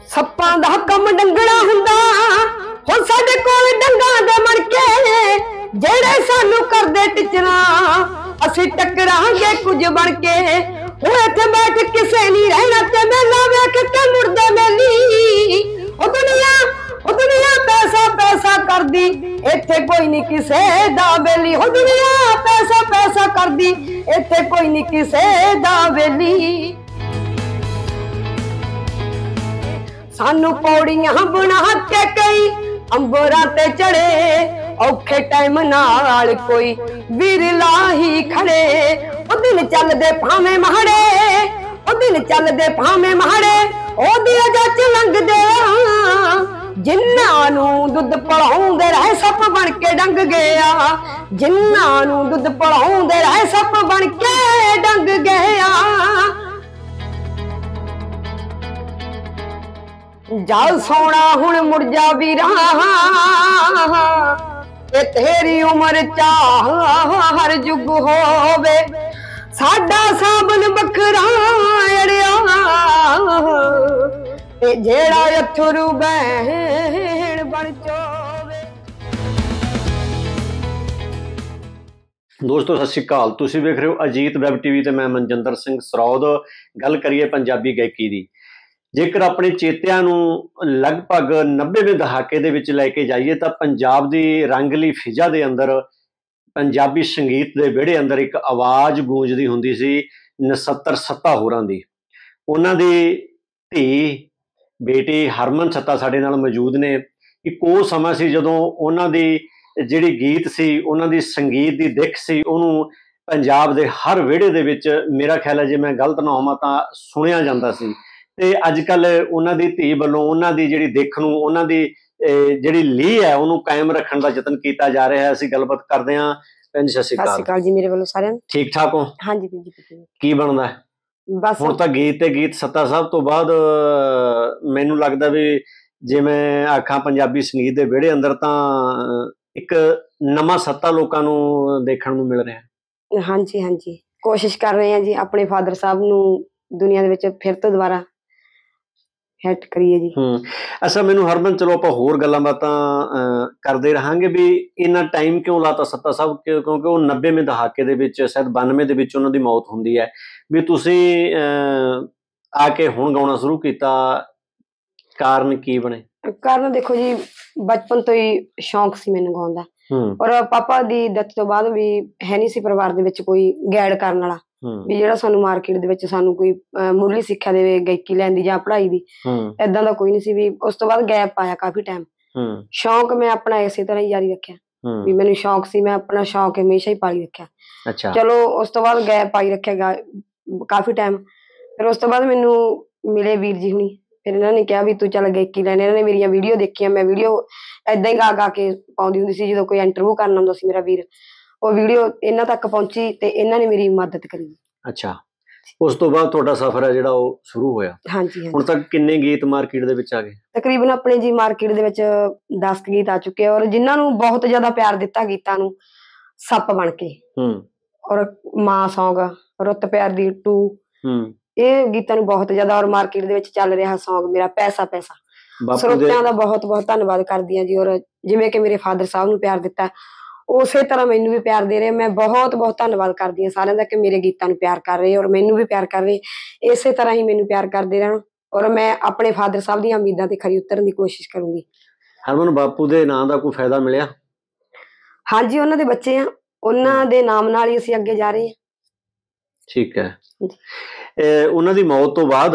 सप्पां दा कम डंगना हुंदा हुण साडे कोल डंगां दे मणके जेड़े सानू करदे टिचरा असीं टकरांगे कुछ बण के हुण इत्थे बैठ किसे नहीं रहना ते मेला वेख के मुड़दे मेली ओ दुनिया पैसा पैसा करदी इत्थे कोई नहीं किसे दा बेली ओ दुनिया पैसा पैसा करदी इत्थे कोई नहीं किसे दा बेली सानू पौड़ियां बना के कई अंबरां ते चढ़े औखे टाइम नाल कोई विरला ही खड़े ओ दिन चलदे भावें महाड़े ओ दिन चलदे भावें महाड़े ओ दिया जच लंघदे जिन्हां नूं दुध पलाउंदे रहे सप बन के डंग गया जिन्हां नूं दुध पलाउंदे रहे सप बन के डंग गया जल सोना हुण मुड़ जा वीरा ए तेरी उम्र चाह हर जुग होवे साडा साबन बखरा अड़िया ते जेड़ा अथरू बहन बन चोवे। दोस्तों सत श्री अकाल, तुसीं वेख रहे हो अजीत वैब टीवी ते मैं मनजिंदर सिंह सरौद। गल करिए पंजाबी गायकी दी। जेकर अपने चेतिਆਂ ਨੂੰ ਲਗਭਗ 90ਵੇਂ ਦਹਾਕੇ ਦੇ ਵਿੱਚ ਲੈ ਕੇ ਜਾਈਏ ਤਾਂ ਪੰਜਾਬ ਦੀ ਰੰਗਲੀ ਫਿਜ਼ਾ ਦੇ ਅੰਦਰ ਪੰਜਾਬੀ ਸੰਗੀਤ ਦੇ ਵਿਹੜੇ ਅੰਦਰ ਇੱਕ ਆਵਾਜ਼ ਗੂੰਜਦੀ ਹੁੰਦੀ ਸੀ ਨਛੱਤਰ ਸੱਤਾ ਹੋਰਾਂ ਦੀ। ਉਹਨਾਂ ਦੀ ਧੀ ਬੇਟੀ ਹਰਮਨ ਸੱਤਾ ਸਾਡੇ ਨਾਲ ਮੌਜੂਦ ਨੇ। ਇੱਕ ਉਹ ਸਮਾਂ ਸੀ ਜਦੋਂ ਉਹਨਾਂ ਦੀ ਜਿਹੜੀ ਗੀਤ ਸੀ, ਉਹਨਾਂ ਦੀ ਸੰਗੀਤ ਦੀ ਦਿੱਖ ਸੀ, ਉਹਨੂੰ ਪੰਜਾਬ ਦੇ ਹਰ ਵਿਹੜੇ ਦੇ ਵਿੱਚ ਮੇਰਾ ਖਿਆਲ ਹੈ ਜੇ ਮੈਂ ਗਲਤ ਨਾ ਹੋਵਾਂ ਤਾਂ ਸੁਣਿਆ ਜਾਂਦਾ ਸੀ। ਤੇ ਅੱਜ ਕੱਲ ਉਹਨਾਂ ਦੀ ਧੀ ਵੱਲੋਂ ਉਹਨਾਂ ਦੀ ਜਿਹੜੀ ਦਿੱਖ ਨੂੰ, ਉਹਨਾਂ ਦੀ ਜਿਹੜੀ ਲੀਹ ਹੈ ਉਹਨੂੰ ਕਾਇਮ ਰੱਖਣ ਦਾ ਯਤਨ ਕੀਤਾ ਜਾ ਰਿਹਾ ਹੈ। ਅਸੀਂ ਗੱਲਬਾਤ ਕਰਦੇ ਹਾਂ। ਭੈਣ ਜੀ ਸਤਿ ਸ਼੍ਰੀ ਅਕਾਲ ਜੀ। ਮੇਰੇ ਵੱਲੋਂ ਸਾਰਿਆਂ ਨੂੰ ਠੀਕ ਠਾਕ ਹੋ? ਹਾਂਜੀ ਵੀਰ ਜੀ। ਕੀ ਬਣਦਾ ਬਸ ਹੁਣ ਤਾਂ ਗੀਤ ਤੇ ਗੀਤ ਸੱਤਾ ਸਾਹਿਬ ਤੋਂ ਬਾਅਦ ਮੈਨੂੰ ਲੱਗਦਾ ਵੀ ਜੇ ਮੈਂ ਆਖਾਂ ਪੰਜਾਬੀ ਸੰਗੀਤ ਦੇ ਵਿਹੜੇ ਅੰਦਰ ਤਾਂ ਇੱਕ ਨਵਾਂ ਸੱਤਾ ਲੋਕਾਂ ਨੂੰ ਦੇਖਣ ਨੂੰ ਮਿਲ ਰਿਹਾ। ਹਾਂਜੀ ਹਾਂਜੀ, ਕੋਸ਼ਿਸ਼ ਕਰ ਰਹੇ ਹਾਂ ਜੀ ਆਪਣੇ ਫਾਦਰ ਸਾਹਿਬ ਨੂੰ ਦੁਨੀਆ ਦੇ ਵਿੱਚ ਫਿਰ ਤੋਂ ਦੁਬਾਰਾ ਹਿੱਟ ਕਰੀਏ ਜੀ। ਅੱਛਾ, ਮੈਨੂੰ ਹਰਮਨ ਚਲੋ ਆਪਾਂ ਹੋਰ ਗੱਲਾਂ ਬਾਤਾਂ ਕਰਦੇ ਰਹਾਂਗੇ ਵੀ ਇੰਨਾ ਟਾਈਮ ਕਿਉਂ ਲਾਤਾ ਸੱਤਾ ਸਾਹਿਬ, ਕਿਉਂਕਿ ਉਹ 90ਵੇਂ ਦਹਾਕੇ ਦੇ ਵਿੱਚ ਸ਼ਾਇਦ 92 ਦੇ ਵਿੱਚ ਉਹਨਾਂ ਦੀ ਮੌਤ ਹੁੰਦੀ ਹੈ, ਵੀ ਤੁਸੀਂ ਆ ਕੇ ਹੁਣ ਗਾਉਣਾ ਸ਼ੁਰੂ ਕੀਤਾ, ਕਾਰਨ ਕੀ ਬਣੇ? ਕਾਰਨ ਦੇਖੋ ਜੀ, ਬਚਪਨ ਤੋਂ ਹੀ ਸ਼ੌਂਕ ਸੀ ਮੈਨੂੰ ਗਾਉਣ ਦਾ, ਔਰ ਪਾਪਾ ਦੀ ਡੈਥ ਤੋਂ ਬਾਅਦ ਵੀ ਹੈ ਨਹੀਂ ਸੀ ਪਰਿਵਾਰ ਦੇ ਵਿੱਚ ਕੋਈ ਗਾਈਡ ਕਰਨ ਵਾਲਾ ਵੀ ਜਿਹੜਾ ਸਾਨੂੰ ਮਾਰਕੀਟ ਦੇ ਵਿੱਚ ਸਾਨੂੰ ਕੋਈ ਮੁੱਢਲੀ ਸਿੱਖਿਆ ਦੇਵੇ ਗਾਇਕੀ ਲੈਣ ਦੀ ਜਾਂ ਪੜ੍ਹਾਈ ਦੀ। ਏਦਾਂ ਦਾ ਕੋਈ ਨਹੀਂ ਸੀ। ਵੀ ਉਸ ਤੋਂ ਬਾਅਦ ਗੈਪ ਪਾਇਆ ਕਾਫੀ ਟਾਈਮ। ਸ਼ੌਂਕ ਮੈਂ ਆਪਣਾ ਇਸੇ ਤਰ੍ਹਾਂ ਹੀ ਜਾਰੀ ਰੱਖਿਆ ਵੀ ਮੈਨੂੰ ਸ਼ੌਂਕ ਸੀ, ਮੈਂ ਆਪਣਾ ਸ਼ੌਂਕ ਹਮੇਸ਼ਾ ਹੀ ਪਾਲੀ ਰੱਖਿਆ। ਚਲੋ ਉਸ ਤੋਂ ਬਾਅਦ ਗੈਪ ਪਾਈ ਰੱਖਿਆ ਕਾਫੀ ਟਾਈਮ। ਫਿਰ ਉਸ ਤੋਂ ਬਾਅਦ ਮੈਨੂੰ ਮਿਲੇ ਵੀਰ ਜੀ ਹੁਣੀ, ਫਿਰ ਇਹਨਾਂ ਨੇ ਕਿਹਾ ਵੀ ਤੂੰ ਚੱਲ ਗਾਇਕੀ ਲੈਣ। ਇਹਨਾਂ ਨੇ ਮੇਰੀਆਂ ਵੀਡੀਓ ਦੇਖੀਆਂ, ਮੈਂ ਵੀਡੀਓ ਏਦਾਂ ਹੀ ਗਾ ਕੇ ਪਾਉਂਦੀ ਹੁੰਦੀ ਸੀ। ਜਦੋਂ ਕੋਈ ਇੰਟਰਵਿਊ ਕਰਨਾ ਹੁੰਦਾ ਸੀ ਮੇਰਾ ਵੀਰ, ਉਹ ਵੀਡੀਓ ਇਹਨਾਂ ਤੱਕ ਪਹੁੰਚੀ ਤੇ ਇਹਨਾਂ ਨੇ ਮੇਰੀ ਮਦਦ ਕਰੀ। ਅੱਛਾ, ਉਸ ਤੋਂ ਬਾਅਦ ਤੁਹਾਡਾ ਸਫ਼ਰ ਹੈ ਜਿਹੜਾ ਉਹ ਸ਼ੁਰੂ ਹੋਇਆ। ਹਾਂਜੀ, ਹੁਣ ਤੱਕ ਕਿੰਨੇ ਗੀਤ ਮਾਰਕੀਟ ਦੇ ਵਿੱਚ ਆ ਗਏ? ਤਕਰੀਬਨ ਆਪਣੇ ਜੀ ਮਾਰਕੀਟ ਦੇ ਵਿੱਚ 10 ਗੀਤ ਆ ਚੁੱਕੇ, ਔਰ ਜਿਨ੍ਹਾਂ ਨੂੰ ਬਹੁਤ ਜ਼ਿਆਦਾ ਪਿਆਰ ਦਿੱਤਾ ਗੀਤਾਂ ਨੂੰ, ਸੱਪ ਬਣ ਕੇ ਔਰ ਮਾਂ ਸੌਂਗ, ਰੁੱਤ ਪਿਆਰ ਦੀ 2, ਇਹ ਗੀਤਾਂ ਨੂੰ ਬਹੁਤ ਜ਼ਿਆਦਾ। ਔਰ ਮਾਰਕੀਟ ਦੇ ਵਿੱਚ ਚੱਲ ਰਿਹਾ ਸੌਂਗ ਮੇਰਾ ਪੈਸਾ ਪੈਸਾ, ਸਰੋਤਿਆਂ ਦਾ ਬਹੁਤ ਬਹੁਤ ਧੰਨਵਾਦ ਕਰਦੀ ਹਾਂ ਜੀ। ਔਰ ਜਿਵੇਂ ਕਿ ਮੇਰੇ ਫਾਦਰ ਸਾਹਿਬ ਨੂੰ ਪਿਆਰ ਦਿੱਤਾ ਉਸੇ ਤਰ੍ਹਾਂ ਮੈਨੂੰ ਵੀ ਪਿਆਰ ਦੇ ਰਹੇ। ਮੈਂ ਬਹੁਤ ਬਹੁਤ ਧੰਨਵਾਦ ਕਰਦੀ ਹਾਂ ਸਾਰਿਆਂ ਦਾ ਕਿ ਮੇਰੇ ਗੀਤਾਂ ਨੂੰ ਪਿਆਰ ਕਰ ਰਹੇ ਔਰ ਮੈਨੂੰ ਵੀ ਪਿਆਰ ਕਰ ਰਹੇ। ਇਸੇ ਤਰ੍ਹਾਂ ਹੀ ਮੈਨੂੰ ਪਿਆਰ ਕਰਦੇ ਰਹਿਣ ਔਰ ਮੈਂ ਆਪਣੇ ਫਾਦਰ ਸਾਹਿਬ ਦੀਆਂ ਉਮੀਦਾਂ ਤੇ ਖਰੀ ਉਤਰਨ ਦੀ ਕੋਸ਼ਿਸ਼ ਕਰੂੰਗੀ। ਹਰਮਨ, ਬਾਪੂ ਦੇ ਨਾਂ ਦਾ ਕੋਈ ਫਾਇਦਾ ਮਿਲਿਆ? ਹਾਂਜੀ, ਉਹਨਾਂ ਦੇ ਬੱਚੇ ਆ, ਉਹਨਾਂ ਦੇ ਨਾਮ ਨਾਲ ਹੀ ਅਸੀਂ ਅੱਗੇ ਜਾ ਰਹੇ ਹਾਂ। ਠੀਕ ਹੈ। ਉਹਨਾਂ ਦੀ ਮੌਤ ਤੋਂ ਬਾਅਦ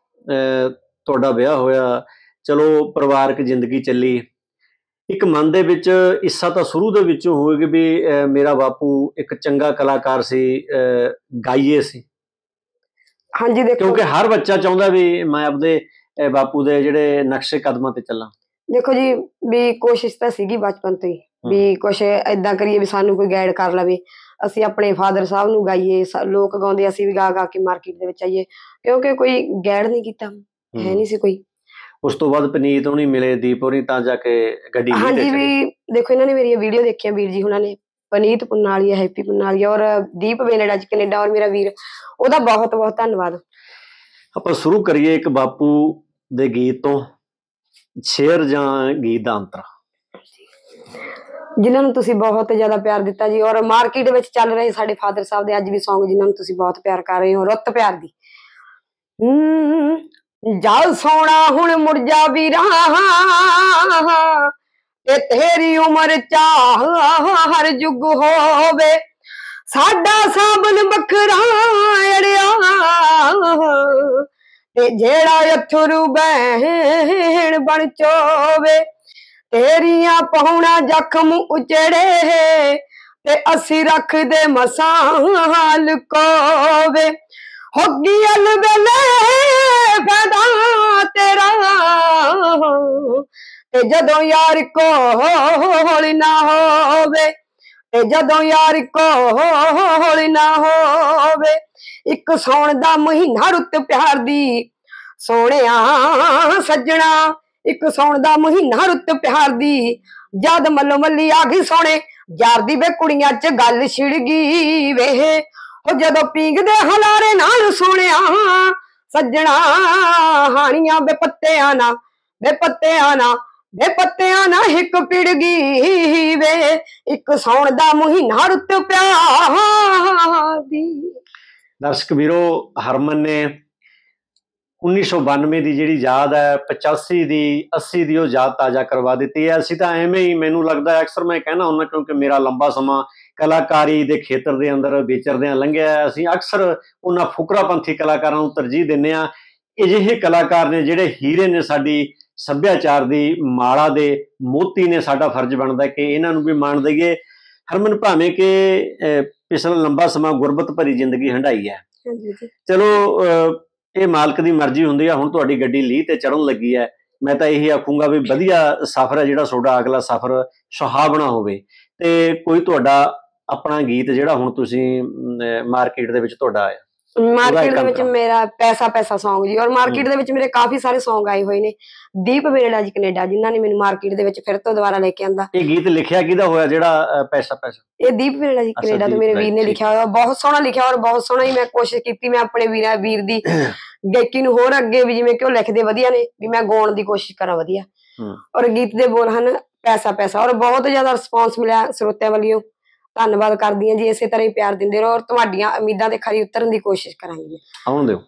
ਤੁਹਾਡਾ ਵਿਆਹ ਹੋਇਆ, ਚਲੋ ਪਰਿਵਾਰਕ ਜ਼ਿੰਦਗੀ ਚੱਲੀ। ਇੱਕ ਮਨ ਦੇ ਵਿੱਚ ਇੱਛਾ ਤਾਂ ਸ਼ੁਰੂ ਦੇ ਵਿੱਚੋਂ ਹੋਏਗੀ ਵੀ ਮੇਰਾ ਬਾਪੂ ਇੱਕ ਚੰਗਾ ਕਲਾਕਾਰ ਸੀ, ਗਾਈਏ ਸੀ। ਹਾਂਜੀ, ਦੇਖੋ ਕਿਉਂਕਿ ਹਰ ਬੱਚਾ ਚਾਹੁੰਦਾ ਵੀ ਮੈਂ ਆਪਦੇ ਬਾਪੂ ਦੇ ਜਿਹੜੇ ਨਕਸ਼ੇ ਕਦਮਾਂ ਤੇ ਚੱਲਾਂ। ਦੇਖੋ ਜੀ, ਵੀ ਕੋਸ਼ਿਸ਼ ਤਾਂ ਸੀਗੀ ਬਚਪਨ ਤੋਂ ਹੀ ਵੀ ਕੁਛ ਏਦਾਂ ਕਰੀਏ ਵੀ ਸਾਨੂੰ ਕੋਈ ਗਾਈਡ ਕਰ ਲਵੇ, ਅਸੀਂ ਆਪਣੇ ਫਾਦਰ ਸਾਹਿਬ ਨੂੰ ਗਾਈਏ, ਲੋਕ ਗਾਉਂਦੇ ਅਸੀਂ ਵੀ ਗਾ ਗਾ ਕੇ ਮਾਰਕੀਟ ਦੇ ਵਿੱਚ ਆਈਏ, ਕਿਉਂਕਿ ਕੋਈ ਗਾਈਡ ਨਹੀਂ ਕੀਤਾ, ਹੈ ਨਹੀਂ ਸੀ ਕੋਈ। ਉਸ ਤੋਂ ਬਾਅਦ ਪਨੀਤ ਹੋਣੀ ਮਿਲੇ, ਦੀਪ ਹੋਣੀ, ਤਾਂ ਜਾ ਕੇ ਗੱਡੀ। ਹਾਂਜੀ, ਵੀ ਦੇਖੋ ਇਹਨਾਂ ਨੇ ਮੇਰੀਆਂ ਵੀਡੀਓ ਦੇਖੀਆਂ ਵੀਰ ਜੀ ਹੁਣਾਂ ਨੇ, ਪਨੀਤ ਪੁੰਨਾਲੀਆ, ਹੈਪੀ ਪੁੰਨਾਲੀਆ ਔਰ ਦੀਪ ਵੇਲੜਾ ਚ ਕੈਨੇਡਾ, ਔਰ ਮੇਰਾ ਵੀਰ, ਉਹਦਾ ਬਹੁਤ ਬਹੁਤ ਧੰਨਵਾਦ। ਆਪਾਂ ਸ਼ੁਰੂ ਕਰੀਏ ਇੱਕ ਬਾਪੂ ਦੇ ਗੀਤ ਤੋਂ ਸ਼ੇਅਰ ਜਾਂ ਗੀਤ ਦਾ ਅੰਤਰ? ਜਿਨ੍ਹਾਂ ਨੂੰ ਤੁਸੀਂ ਬਹੁਤ ਜ਼ਿਆਦਾ ਪਿਆਰ ਦਿੱਤਾ ਜੀ, ਔਰ ਮਾਰਕੀਟ ਵਿੱਚ ਚੱਲ ਰਹੇ ਸਾਡੇ ਫਾਦਰ ਸਾਹਿਬ ਦੇ ਅੱਜ ਵੀ Song ਜਿਨ੍ਹਾਂ ਨੂੰ ਤੁਸੀਂ ਬਹੁਤ ਪਿਆਰ ਕਰ ਰਹੇ ਹੋ, ਰੁੱਤ ਪਿਆਰ ਦੀ। ਜਲ ਸੋਣਾ ਹੁਣ ਮੁੜ ਜਾ ਵੀਰਾ, ਤੇ ਤੇਰੀ ਉਮਰ ਚਾਹ ਹਰ ਜੁਗ ਹੋਵੇ, ਸਾਡਾ ਸਾਬਨ ਵੱਖਰਾ ਅੜਿਆ, ਤੇ ਜਿਹੜਾ ਅਥਰੂ ਬਹਿਣ ਬਣ ਚੋਵੇ, ਤੇਰੀਆਂ ਪਹੁਣਾ ਜ਼ਖਮ ਉਚੜੇ, ਤੇ ਅਸੀਂ ਰੱਖਦੇ ਮਸਾਂ ਲੁਕੋਵੇ, ਹੋਗੀ ਅਲ ਵੇਲੇ ਫੈਦਾ ਤੇਰਾ, ਤੇ ਜਦੋਂ ਯਾਰ ਕੋਲ ਨਾ ਹੋਵੇ, ਤੇ ਜਦੋਂ ਯਾਰ ਕੋਲ ਨਾ ਹੋਵੇ, ਇੱਕ ਸਾਉਣ ਦਾ ਮਹੀਨਾ ਰੁੱਤ ਪਿਆਰ ਦੀ, ਸੋਹਣਿਆ ਸੱਜਣਾ ਇੱਕ ਸਾਉਣ ਦਾ ਮਹੀਨਾ ਰੁੱਤ ਪਿਆਰ ਦੀ, ਜਦ ਮੱਲੋ ਮੱਲੀ ਆ ਗਈ ਸੋਹਣੇ ਯਾਰ ਦੀ, ਵੇ ਕੁੜੀਆਂ ਚ ਗੱਲ ਛਿੜ ਗਈ ਵੇ, ਉਹ ਜਦੋਂ ਪੀਂਗਦੇ ਹਲਾਰੇ ਨਾਲ ਸੋਹਣਿਆ ਸੱਜਣਾ, ਹਾਣੀਆਂ ਬੇਪੱਤਿਆਂ ਨਾ ਬੇਪੱਤਿਆਂ ਨਾ ਬੇਪੱਤਿਆਂ ਨਾ ਹਿੱਕ ਪਿੜ ਗਈ ਵੇ, ਇੱਕ ਸਾਉਣ ਦਾ ਮਹੀਨਾ ਰੁੱਤ ਪਿਆਰ ਦੀ। ਦਰਸ਼ਕ ਵੀਰੋ, ਹਰਮਨ ਨੇ 1992 ਦੀ ਜਿਹੜੀ ਯਾਦ ਹੈ, 85 ਦੀ 80 ਦੀ ਉਹ ਯਾਦ ਤਾਜ਼ਾ ਕਰਵਾ ਦਿੱਤੀ ਹੈ। ਅਸੀਂ ਤਾਂ ਐਵੇਂ ਹੀ, ਮੈਨੂੰ ਲੱਗਦਾ ਅਕਸਰ ਮੈਂ ਕਹਿਣਾ ਹੁੰਦਾ, ਕਿਉਂਕਿ ਮੇਰਾ ਲੰਬਾ ਸਮਾਂ ਕਲਾਕਾਰੀ ਦੇ ਖੇਤਰ ਦੇ ਅੰਦਰ ਵਿਚਰਦਿਆਂ ਲੰਘਿਆ, ਅਸੀਂ ਅਕਸਰ ਉਹਨਾਂ ਫੁਕਰਾਪੰਥੀ ਕਲਾਕਾਰਾਂ ਨੂੰ ਤਰਜੀਹ ਦਿੰਦੇ ਹਾਂ। ਅਜਿਹੇ ਕਲਾਕਾਰ ਨੇ ਜਿਹੜੇ ਹੀਰੇ ਨੇ, ਸਾਡੀ ਸੱਭਿਆਚਾਰ ਦੀ ਮਾਲਾ ਦੇ ਮੋਤੀ ਨੇ। ਸਾਡਾ ਫਰਜ਼ ਬਣਦਾ ਕਿ ਇਹਨਾਂ ਨੂੰ ਵੀ ਮਾਣ ਦਈਏ। ਹਰਮਨ, ਭਾਵੇਂ ਕਿ ਪਿਛਲਾ ਲੰਬਾ ਸਮਾਂ ਗੁਰਬਤ ਭਰੀ ਜ਼ਿੰਦਗੀ ਹੰਢਾਈ ਹੈ, ਚਲੋ ਇਹ ਮਾਲਕ ਦੀ ਮਰਜ਼ੀ ਹੁੰਦੀ ਆ। ਹੁਣ ਤੁਹਾਡੀ ਗੱਡੀ ਲੀਹ ਤੇ ਚੜ੍ਹਨ ਲੱਗੀ ਹੈ। ਮੈਂ ਤਾਂ ਇਹੀ ਆਖੂੰਗਾ ਵੀ ਵਧੀਆ ਸਫ਼ਰ ਹੈ ਜਿਹੜਾ ਤੁਹਾਡਾ, ਅਗਲਾ ਸਫ਼ਰ ਸੁਹਾਵਣਾ ਹੋਵੇ। ਤੇ ਕੋਈ ਤੁਹਾਡਾ ਆਪਣਾ ਗੀਤ ਜਿਹੜਾ ਹੁਣ ਤੁਸੀਂ ਮਾਰਕੀਟ ਦੇ ਵਿੱਚ ਤੁਹਾਡਾ ਆਇਆ? ਮਾਰਕੀਟ ਦੇ ਵਿੱਚ ਮੇਰਾ ਪੈਸਾ ਪੈਸਾ Song ਜੀ, ਔਰ ਮਾਰਕੀਟ ਦੇ ਵਿੱਚ ਮੇਰੇ ਕਾਫੀ ਸਾਰੇ Song ਆਏ ਹੋਏ ਨੇ। ਦੀਪ ਵੇਰੜਾ ਜੀ ਕੈਨੇਡਾ, ਜਿਨ੍ਹਾਂ ਨੇ ਮੈਨੂੰ ਮਾਰਕੀਟ ਦੇ ਵਿੱਚ ਫਿਰ ਤੋਂ ਦੁਬਾਰਾ ਲੈ ਕੇ ਆਂਦਾ। ਇਹ ਗੀਤ ਲਿਖਿਆ ਕਿਹਦਾ ਹੋਇਆ ਜਿਹੜਾ ਪੈਸਾ ਪੈਸਾ? ਇਹ ਦੀਪ ਵੇਰੜਾ ਜੀ ਕੈਨੇਡਾ ਤੋਂ ਮੇਰੇ ਵੀਰ ਨੇ ਲਿਖਿਆ ਹੋਇਆ, ਬਹੁਤ ਸੋਹਣਾ ਲਿਖਿਆ, ਔਰ ਬਹੁਤ ਸੋਹਣਾ ਹੀ ਮੈਂ ਕੋਸ਼ਿਸ਼ ਕੀਤੀ ਮੈਂ ਆਪਣੇ ਵੀਰ ਦੀ ਗਾਇਕੀ ਨੂੰ ਹੋਰ ਅੱਗੇ ਵੀ, ਜਿਵੇਂ ਕਿ ਉਹ ਲਿਖਦੇ ਵਧੀਆ ਨੇ, ਵੀ ਮੈਂ ਗਾਉਣ ਦੀ ਕੋਸ਼ਿਸ਼ ਕਰਾਂ ਵਧੀਆ। ਔਰ ਗੀਤ ਦੇ ਬੋਲ ਹਨ ਪੈਸਾ ਪੈਸਾ, ਔਰ ਬਹੁਤ ਜ਼ਿਆਦਾ ਰਿਸਪੌਂਸ ਮਿਲਿਆ ਸਰੋਤਿਆਂ ਵੱਲੋਂ। ਧੰਨਵਾਦ ਕਰਦੀ ਹਾਂ ਜੀ, ਇਸੇ ਤਰ੍ਹਾਂ ਹੀ ਪਿਆਰ ਦਿੰਦੇ ਰਹੋ, ਔਰ ਤੁਹਾਡੀਆਂ ਉਮੀਦਾਂ ਤੇ ਖਰੀ ਉਤਰਨ ਦੀ ਕੋਸ਼ਿਸ਼ ਕਰਾਂਗੀ। ਆਉਣ ਦਿਓ।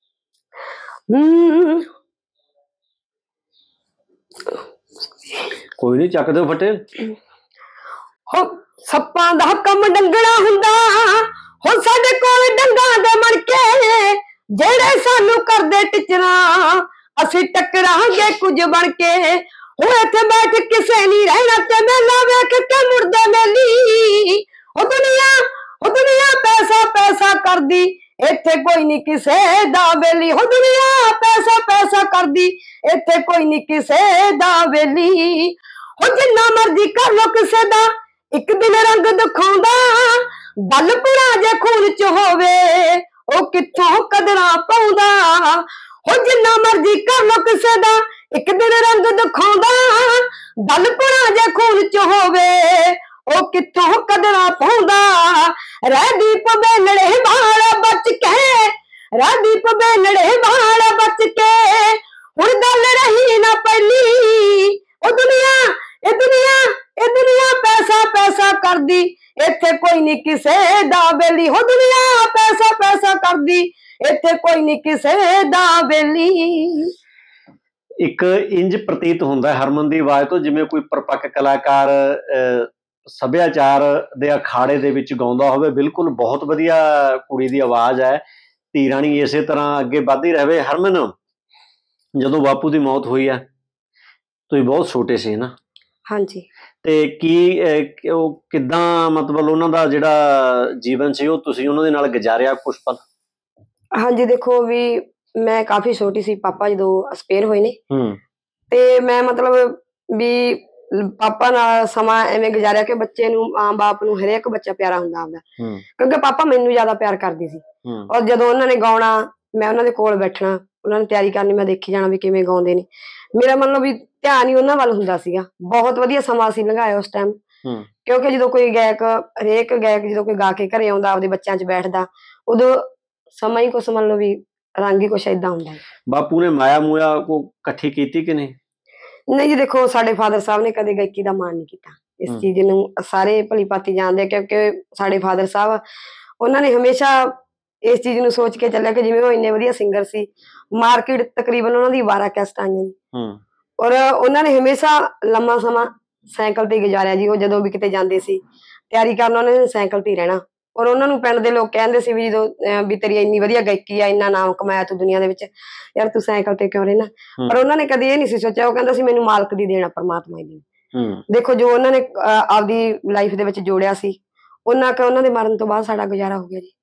ਕੋਈ ਨਹੀਂ, ਚੱਕ ਦਿਓ ਫਟੇ। ਹੋ ਸੱਪਾਂ ਦਾ ਕੰਮ ਡੰਗਣਾ ਹੁੰਦਾ, ਹੁਣ ਸਾਡੇ ਕੋਲ ਡੰਗਾਂ ਦੇ ਮਣਕੇ, ਜਿਹੜੇ ਸਾਨੂੰ ਕਰਦੇ ਟਿਚਰਾਂ, ਅਸੀਂ ਟੱਕਰਾਂਗੇ ਕੁਝ ਬਣ ਕੇ। ਹੁਣ ਇੱਥੇ ਬੈਠ ਕਿਸੇ ਨਹੀਂ ਰਹਿਣਾ, ਤੇ ਮੇਲਾ ਵੇਖ ਕੇ ਮੁੜਦੇ ਮੇਲੀ। ਉਹ ਦੁਨੀਆ ਪੈਸਾ ਪੈਸਾ ਕਰਦੀ, ਇੱਥੇ ਕੋਈ ਨਹੀਂ ਕਿਸੇ ਦਾ ਵੇਲੀ। ਹੋ ਦੁਨੀਆ ਪੈਸਾ ਪੈਸਾ ਕਰਦੀ, ਇੱਥੇ ਕੋਈ ਨਹੀਂ ਕਿਸੇ ਦਾ ਵੇਲੀ। ਹੋ ਜਿੰਨਾ ਮਰਜ਼ੀ ਕਰ ਲੋ ਕਿਸੇ ਦਾ, ਇੱਕ ਦਿਨ ਰੰਗ ਦਿਖਾਉਂਦਾ, ਦਲ ਪੁਣਾ ਜੇ ਖੂਨ ਚ ਹੋਵੇ, ਉਹ ਕਿੱਥੋਂ ਕਦਰਾਂ ਪਾਉਂਦਾ। ਹੋ ਜਿੰਨਾ ਮਰਜ਼ੀ ਕਰ ਲੋ ਕਿਸੇ ਦਾ, ਇੱਕ ਦਿਨ ਰੰਗ ਦਿਖਾਉਂਦਾ, ਦਲ ਪੁਣਾ ਜੇ ਖੂਨ ਚ ਹੋਵੇ, ਉਹ ਕਿੱਥੋਂ ਕਦਰਾਂ ਪਾਉਂਦਾ। ਰਹਿ ਦੀਪ ਵੇਲੜੇ ਵਾਲ ਬਚ ਕੇ, ਰਹਿ ਦੀਪ ਵੇਲੜੇ ਵਾਲ ਬਚ ਕੇ, ਹੁਣ ਗੱਲ ਰਹੀ ਨਾ ਪਹਿਲੀ। ਉਹ ਦੁਨੀਆ ਪੈਸਾ ਪੈਸਾ ਕਰਦੀ, ਇੱਥੇ ਕੋਈ ਨਹੀਂ ਕਿਸੇ ਦਾ ਵੇਲੀ। ਹੋ ਦੁਨੀਆ ਪੈਸਾ ਪੈਸਾ ਕਰਦੀ, ਇੱਥੇ ਕੋਈ ਨਹੀਂ ਕਿਸੇ ਦਾ ਵੇਲੀ। ਇੱਕ ਇੰਜ ਪ੍ਰਤੀਤ ਹੁੰਦਾ ਹਰਮਨ ਦੀ ਆਵਾਜ਼ ਤੋਂ ਜਿਵੇਂ ਕੋਈ ਪਰਪੱਕ ਕਲਾਕਾਰ ਸੱਭਿਆਚਾਰ ਦੇ ਅਖਾੜੇ ਦੇ ਵਿੱਚ ਗਾਉਂਦਾ ਹੋਵੇ। ਬਿਲਕੁਲ ਬਹੁਤ ਵਧੀਆ ਕੁੜੀ ਦੀ ਆਵਾਜ਼ ਹੈ। ਧੀ ਰਾਣੀ ਇਸੇ ਤਰ੍ਹਾਂ ਅੱਗੇ ਵੱਧਦੀ ਰਹੇ। ਹਰਮਨ, ਜਦੋਂ ਬਾਪੂ ਦੀ ਮੌਤ ਹੋਈ ਹੈ, ਤੁਸੀਂ ਬਹੁਤ ਛੋਟੇ ਸੀ ਨਾ? ਹਾਂਜੀ। ਤੇ ਕੀ ਉਹ ਕਿੱਦਾਂ, ਮਤਲਬ ਉਹਨਾਂ ਦਾ ਜਿਹੜਾ ਜੀਵਨ ਸੀ ਉਹ ਤੁਸੀਂ ਉਹਨਾਂ ਦੇ ਨਾਲ ਗੁਜ਼ਾਰਿਆ ਕੁਛ ਪਲ? ਹਾਂਜੀ, ਦੇਖੋ ਵੀ ਮੈਂ ਕਾਫੀ ਛੋਟੀ ਸੀ ਪਾਪਾ ਜਦੋਂ ਐਕਸਪਾਇਰ ਹੋਏ ਨੇ, ਤੇ ਮੈਂ ਮਤਲਬ ਵੀ ਪਾਪਾ ਨਾਲ ਸਮਾਂ ਐਵੇਂ ਗੁਜ਼ਾਰਿਆ ਕਿ ਬੱਚੇ ਨੂੰ, ਮਾਂ ਬਾਪ ਨੂੰ ਹਰੇਕ ਬੱਚਾ ਪਿਆਰਾ ਹੁੰਦਾ ਆਪਦਾ, ਕਿਉਂਕਿ ਪਾਪਾ ਮੈਨੂੰ ਜ਼ਿਆਦਾ ਪਿਆਰ ਕਰਦੀ ਸੀ। ਔਰ ਜਦੋਂ ਉਹਨਾਂ ਨੇ ਗਾਉਣਾ, ਮੈਂ ਉਹਨਾਂ ਦੇ ਕੋਲ ਬੈਠਣਾ, ਉਹਨਾਂ ਨੇ ਤਿਆਰੀ ਕਰਨੀ, ਮੈਂ ਦੇਖੀ ਜਾਣਾ ਵੀ ਕਿਵੇਂ ਗਾਉਂਦੇ ਨੇ। ਮੇਰਾ ਮਤਲਬ ਵੀ ਧਿਆਨ ਹੀ ਉਹਨਾਂ ਵੱਲ ਹੁੰਦਾ ਸੀਗਾ। ਬਹੁਤ ਵਧੀਆ ਸਮਾਂ ਅਸੀਂ ਲੰਘਾਇਆ ਉਸ ਟਾਈਮ, ਕਿਉਂਕਿ ਜਦੋਂ ਕੋਈ ਗਾਇਕ, ਹਰੇਕ ਗਾਇਕ ਜਦੋਂ ਕੋਈ ਗਾ ਕੇ ਘਰੇ ਆਉਂਦਾ, ਆਪਦੇ ਬੱਚਿਆਂ 'ਚ ਬੈਠਦਾ, ਉਦੋਂ ਸਮਾਂ ਹੀ ਕੁਛ ਮੰਨ ਲਓ ਵੀ ਰੰਗ ਹੀ ਕੁਛ ਏਦਾਂ ਹੁੰਦਾ ਹੈ। ਬਾਪੂ ਨੇ ਮਾਇਆ ਮੂਇਆ ਕੋ ਇਕੱਠੀ ਕੀਤੀ ਕਿ ਨਹੀਂ? ਨਹੀਂ ਜੀ, ਦੇਖੋ ਸਾਡੇ ਫਾਦਰ ਸਾਹਿਬ ਨੇ ਕਦੇ ਗਾਇਕੀ ਦਾ ਮਾਣ ਨਹੀਂ ਕੀਤਾ। ਇਸ ਚੀਜ਼ ਨੂੰ ਸਾਰੇ ਭਲੀ ਭਾਂਤੀ ਜਾਣਦੇ, ਕਿਉਂਕਿ ਸਾਡੇ ਫਾਦਰ ਸਾਹਿਬ ਉਹਨਾਂ ਨੇ ਹਮੇਸ਼ਾ ਇਸ ਚੀਜ਼ ਨੂੰ ਸੋਚ ਕੇ ਚੱਲਿਆ ਕਿ ਜਿਵੇਂ ਉਹ ਇੰਨੇ ਵਧੀਆ ਸਿੰਗਰ ਸੀ, ਮਾਰਕੀਟ ਤਕਰੀਬਨ ਉਹਨਾਂ ਦੀ 12 ਕੈਸਟਾਂ ਆਈਆਂ ਜੀ, ਔਰ ਉਹਨਾਂ ਨੇ ਹਮੇਸ਼ਾ ਲੰਮਾ ਸਮਾਂ ਸਾਈਕਲ ਤੇ ਗੁਜ਼ਾਰਿਆ ਜੀ। ਉਹ ਜਦੋਂ ਵੀ ਕਿਤੇ ਜਾਂਦੇ ਸੀ ਤਿਆਰੀ ਕਰਨ, ਉਹਨਾਂ ਨੇ ਸਾਈਕਲ ਤੇ ਹੀ ਰਹਿਣਾ। ਔਰ ਉਹਨਾਂ ਨੂੰ ਪਿੰਡ ਦੇ ਲੋਕ ਕਹਿੰਦੇ ਸੀ ਵੀ ਜਦੋਂ ਵੀ ਤੇਰੀ ਇੰਨੀ ਵਧੀਆ ਗਾਇਕੀ ਆ, ਇੰਨਾ ਨਾਮ ਕਮਾਇਆ ਤੂੰ ਦੁਨੀਆ ਦੇ ਵਿੱਚ, ਯਾਰ ਤੂੰ ਸਾਈਕਲ ਤੇ ਕਿਉਂ ਰਹਿਣਾ? ਪਰ ਉਹਨਾਂ ਨੇ ਕਦੇ ਇਹ ਨਹੀਂ ਸੀ ਸੋਚਿਆ, ਉਹ ਕਹਿੰਦਾ ਸੀ ਮੈਨੂੰ ਮਾਲਕ ਦੀ ਦੇਣਾ, ਪਰਮਾਤਮਾ ਦੀ। ਦੇਖੋ ਜੋ ਉਹਨਾਂ ਨੇ ਆਪਦੀ ਲਾਈਫ ਦੇ ਵਿੱਚ ਜੋੜਿਆ ਸੀ, ਉਹਨਾਂ ਦੇ ਮਰਨ ਤੋਂ ਬਾਅਦ ਸਾਡਾ ਗੁਜ਼ਾਰਾ ਹੋ ਗਿਆ ਜੀ।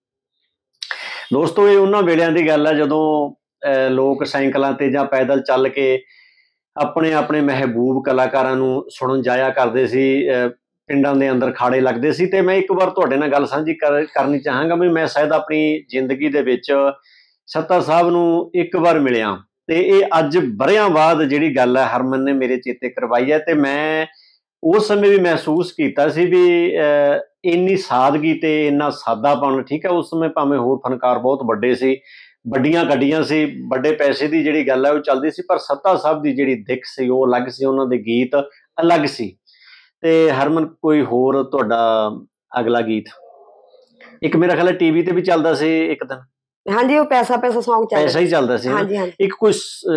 ਦੋਸਤੋ, ਇਹ ਉਹਨਾਂ ਵੇਲਿਆਂ ਦੀ ਗੱਲ ਹੈ ਜਦੋਂ ਲੋਕ ਸਾਈਕਲਾਂ ਤੇ ਜਾਂ ਪੈਦਲ ਚੱਲ ਕੇ ਆਪਣੇ ਆਪਣੇ ਮਹਿਬੂਬ ਕਲਾਕਾਰਾਂ ਨੂੰ ਸੁਣਨ ਜਾਇਆ ਕਰਦੇ ਸੀ। ਪਿੰਡਾਂ ਦੇ ਅੰਦਰ ਖਾੜੇ ਲੱਗਦੇ ਸੀ। ਤੇ ਮੈਂ ਇੱਕ ਵਾਰ ਤੁਹਾਡੇ ਨਾਲ ਗੱਲ ਸਾਂਝੀ ਕਰਨੀ ਚਾਹਾਂਗਾ ਵੀ ਮੈਂ ਸ਼ਾਇਦ ਆਪਣੀ ਜ਼ਿੰਦਗੀ ਦੇ ਵਿੱਚ ਸੱਤਾ ਸਾਹਿਬ ਨੂੰ ਇੱਕ ਵਾਰ ਮਿਲਿਆ, ਤੇ ਇਹ ਅੱਜ ਵਰ੍ਹਿਆਂ ਬਾਅਦ ਜਿਹੜੀ ਗੱਲ ਹੈ ਹਰਮਨ ਨੇ ਮੇਰੇ ਚੇਤੇ ਕਰਵਾਈ ਹੈ। ਤੇ ਮੈਂ ਉਸ ਸਮੇਂ ਵੀ ਮਹਿਸੂਸ ਕੀਤਾ ਸੀ ਵੀ ਇੰਨੀ ਸਾਦਗੀ ਤੇ ਇੰਨਾ ਸਾਦਾਪਣ, ਠੀਕ ਹੈ ਉਸ ਸਮੇਂ ਭਾਵੇਂ ਹੋਰ ਫਨਕਾਰ ਬਹੁਤ ਵੱਡੇ ਸੀ, ਵੱਡੀਆਂ ਗੱਡੀਆਂ ਸੀ, ਵੱਡੇ ਪੈਸੇ ਦੀ ਜਿਹੜੀ ਗੱਲ ਹੈ ਉਹ ਚੱਲਦੀ ਸੀ, ਪਰ ਸੱਤਾ ਸਾਹਿਬ ਦੀ ਜਿਹੜੀ ਦਿੱਖ ਸੀ ਉਹ ਅਲੱਗ ਸੀ, ਉਹਨਾਂ ਦੇ ਗੀਤ ਅਲੱਗ ਸੀ। ਤੇ ਹਰਮਨ, ਕੋਈ ਹੋਰ ਤੁਹਾਡਾ ਅਗਲਾ ਗੀਤ? ਇੱਕ ਮੇਰਾ ਖਿਆਲ ਟੀਵੀ ਤੇ ਵੀ ਚੱਲਦਾ ਸੀ ਇੱਕ ਦਿਨ। ਹਾਂਜੀ, ਉਹ ਪੈਸਾ ਪੈਸਾ ਸੌਂਗ ਚੱਲਦਾ, ਪੈਸਾ ਹੀ ਚੱਲਦਾ ਸੀ। ਇੱਕ ਕੋਈ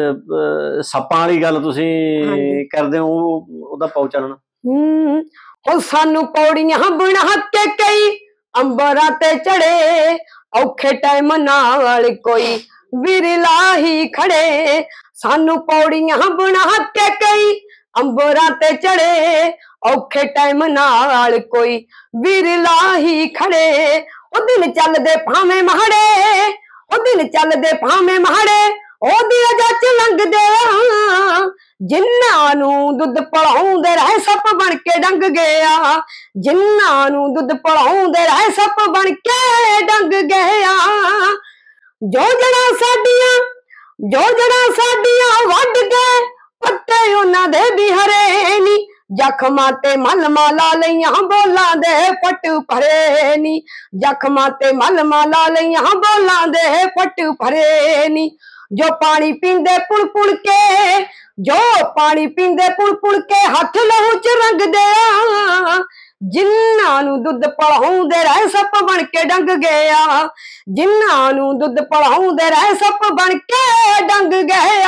ਸੱਪਾਂ ਵਾਲੀ ਗੱਲ ਤੁਸੀਂ ਕਰਦੇ ਹੋ, ਉਹਦਾ ਪਾਉ ਚੱਲਣਾ। ਉਹ ਸਾਨੂੰ ਪੌੜੀਆਂ ਬਣਾ ਕੇ ਕਈ ਅੰਬਰਾਂ ਤੇ ਚੜੇ, ਔਖੇ ਟਾਈਮ ਨਾਲ ਕੋਈ ਵਿਰਲਾ ਹੀ ਖੜੇ। ਸਾਨੂੰ ਪੌੜੀਆਂ ਬਣਾ ਕੇ ਕਈ ਅੰਬਰਾਂ ਤੇ ਚੜੇ, ਔਖੇ ਟਾਈਮ ਨਾਲ ਕੋਈ ਵਿਰਲਾ ਹੀ ਖੜੇ। ਉਹ ਦਿਨ ਚੱਲਦੇ ਭਾਵੇਂ ਮਾੜੇ, ਉਹ ਦਿਨ ਚੱਲਦੇ ਭਾਵੇਂ ਮਾੜੇ, ਉਹਦੀ ਜੱਜ ਲੰਘਦੇ ਆ। ਜਿਨ੍ਹਾਂ ਨੂੰ ਦੁੱਧ ਪਿਲਾਉਂਦੇ ਰਹੇ ਸੱਪ ਬਣ ਕੇ ਡੰਗ ਗਿਆ, ਜਿਨ੍ਹਾਂ ਨੂੰ ਦੁੱਧ ਪਿਲਾਉਂਦੇ ਰਹੇ ਸੱਪ ਬਣ ਕੇ ਡੰਗ ਗਿਆ। ਜੋ ਜੜਾਂ ਸਾਡੀਆਂ ਵੱਢ ਗਏ, ਪੱਤੇ ਉਹਨਾਂ ਦੇ ਵੀ ਹਰੇ ਨੀ। ਜ਼ਖਮਾਂ ਤੇ ਮਲਮਾਂ ਲਾ ਲਈਆਂ, ਬੋਲਾਂ ਦੇ ਫੱਟ ਭਰੇ ਨੀ। ਜ਼ਖਮਾਂ ਤੇ ਮਲਮਾਂ ਲਾ ਲਈਆਂ, ਬੋਲਾਂ ਦੇ ਫੱਟ ਭਰੇ ਨੀ। ਜੋ ਪਾਣੀ ਪੀਂਦੇ ਪੁੜ ਕੇ, ਜੋ ਪਾਣੀ ਪੀਂਦੇ ਪੁੜ ਕੇ, ਹੱਥ ਲਹੂ ਚ ਰੰਗਦੇ ਆ। ਜਿਨ੍ਹਾਂ ਨੂੰ ਦੁੱਧ ਪਿਲਾਉਂਦੇ ਰਹੇ ਸੱਪ ਬਣ ਕੇ ਡੰਗ ਗਿਆ, ਜਿਨ੍ਹਾਂ ਨੂੰ ਦੁੱਧ ਪਿਲਾਉਂਦੇ ਰਹੇ ਸੱਪ ਬਣ ਕੇ ਡੰਗ ਗਿਆ।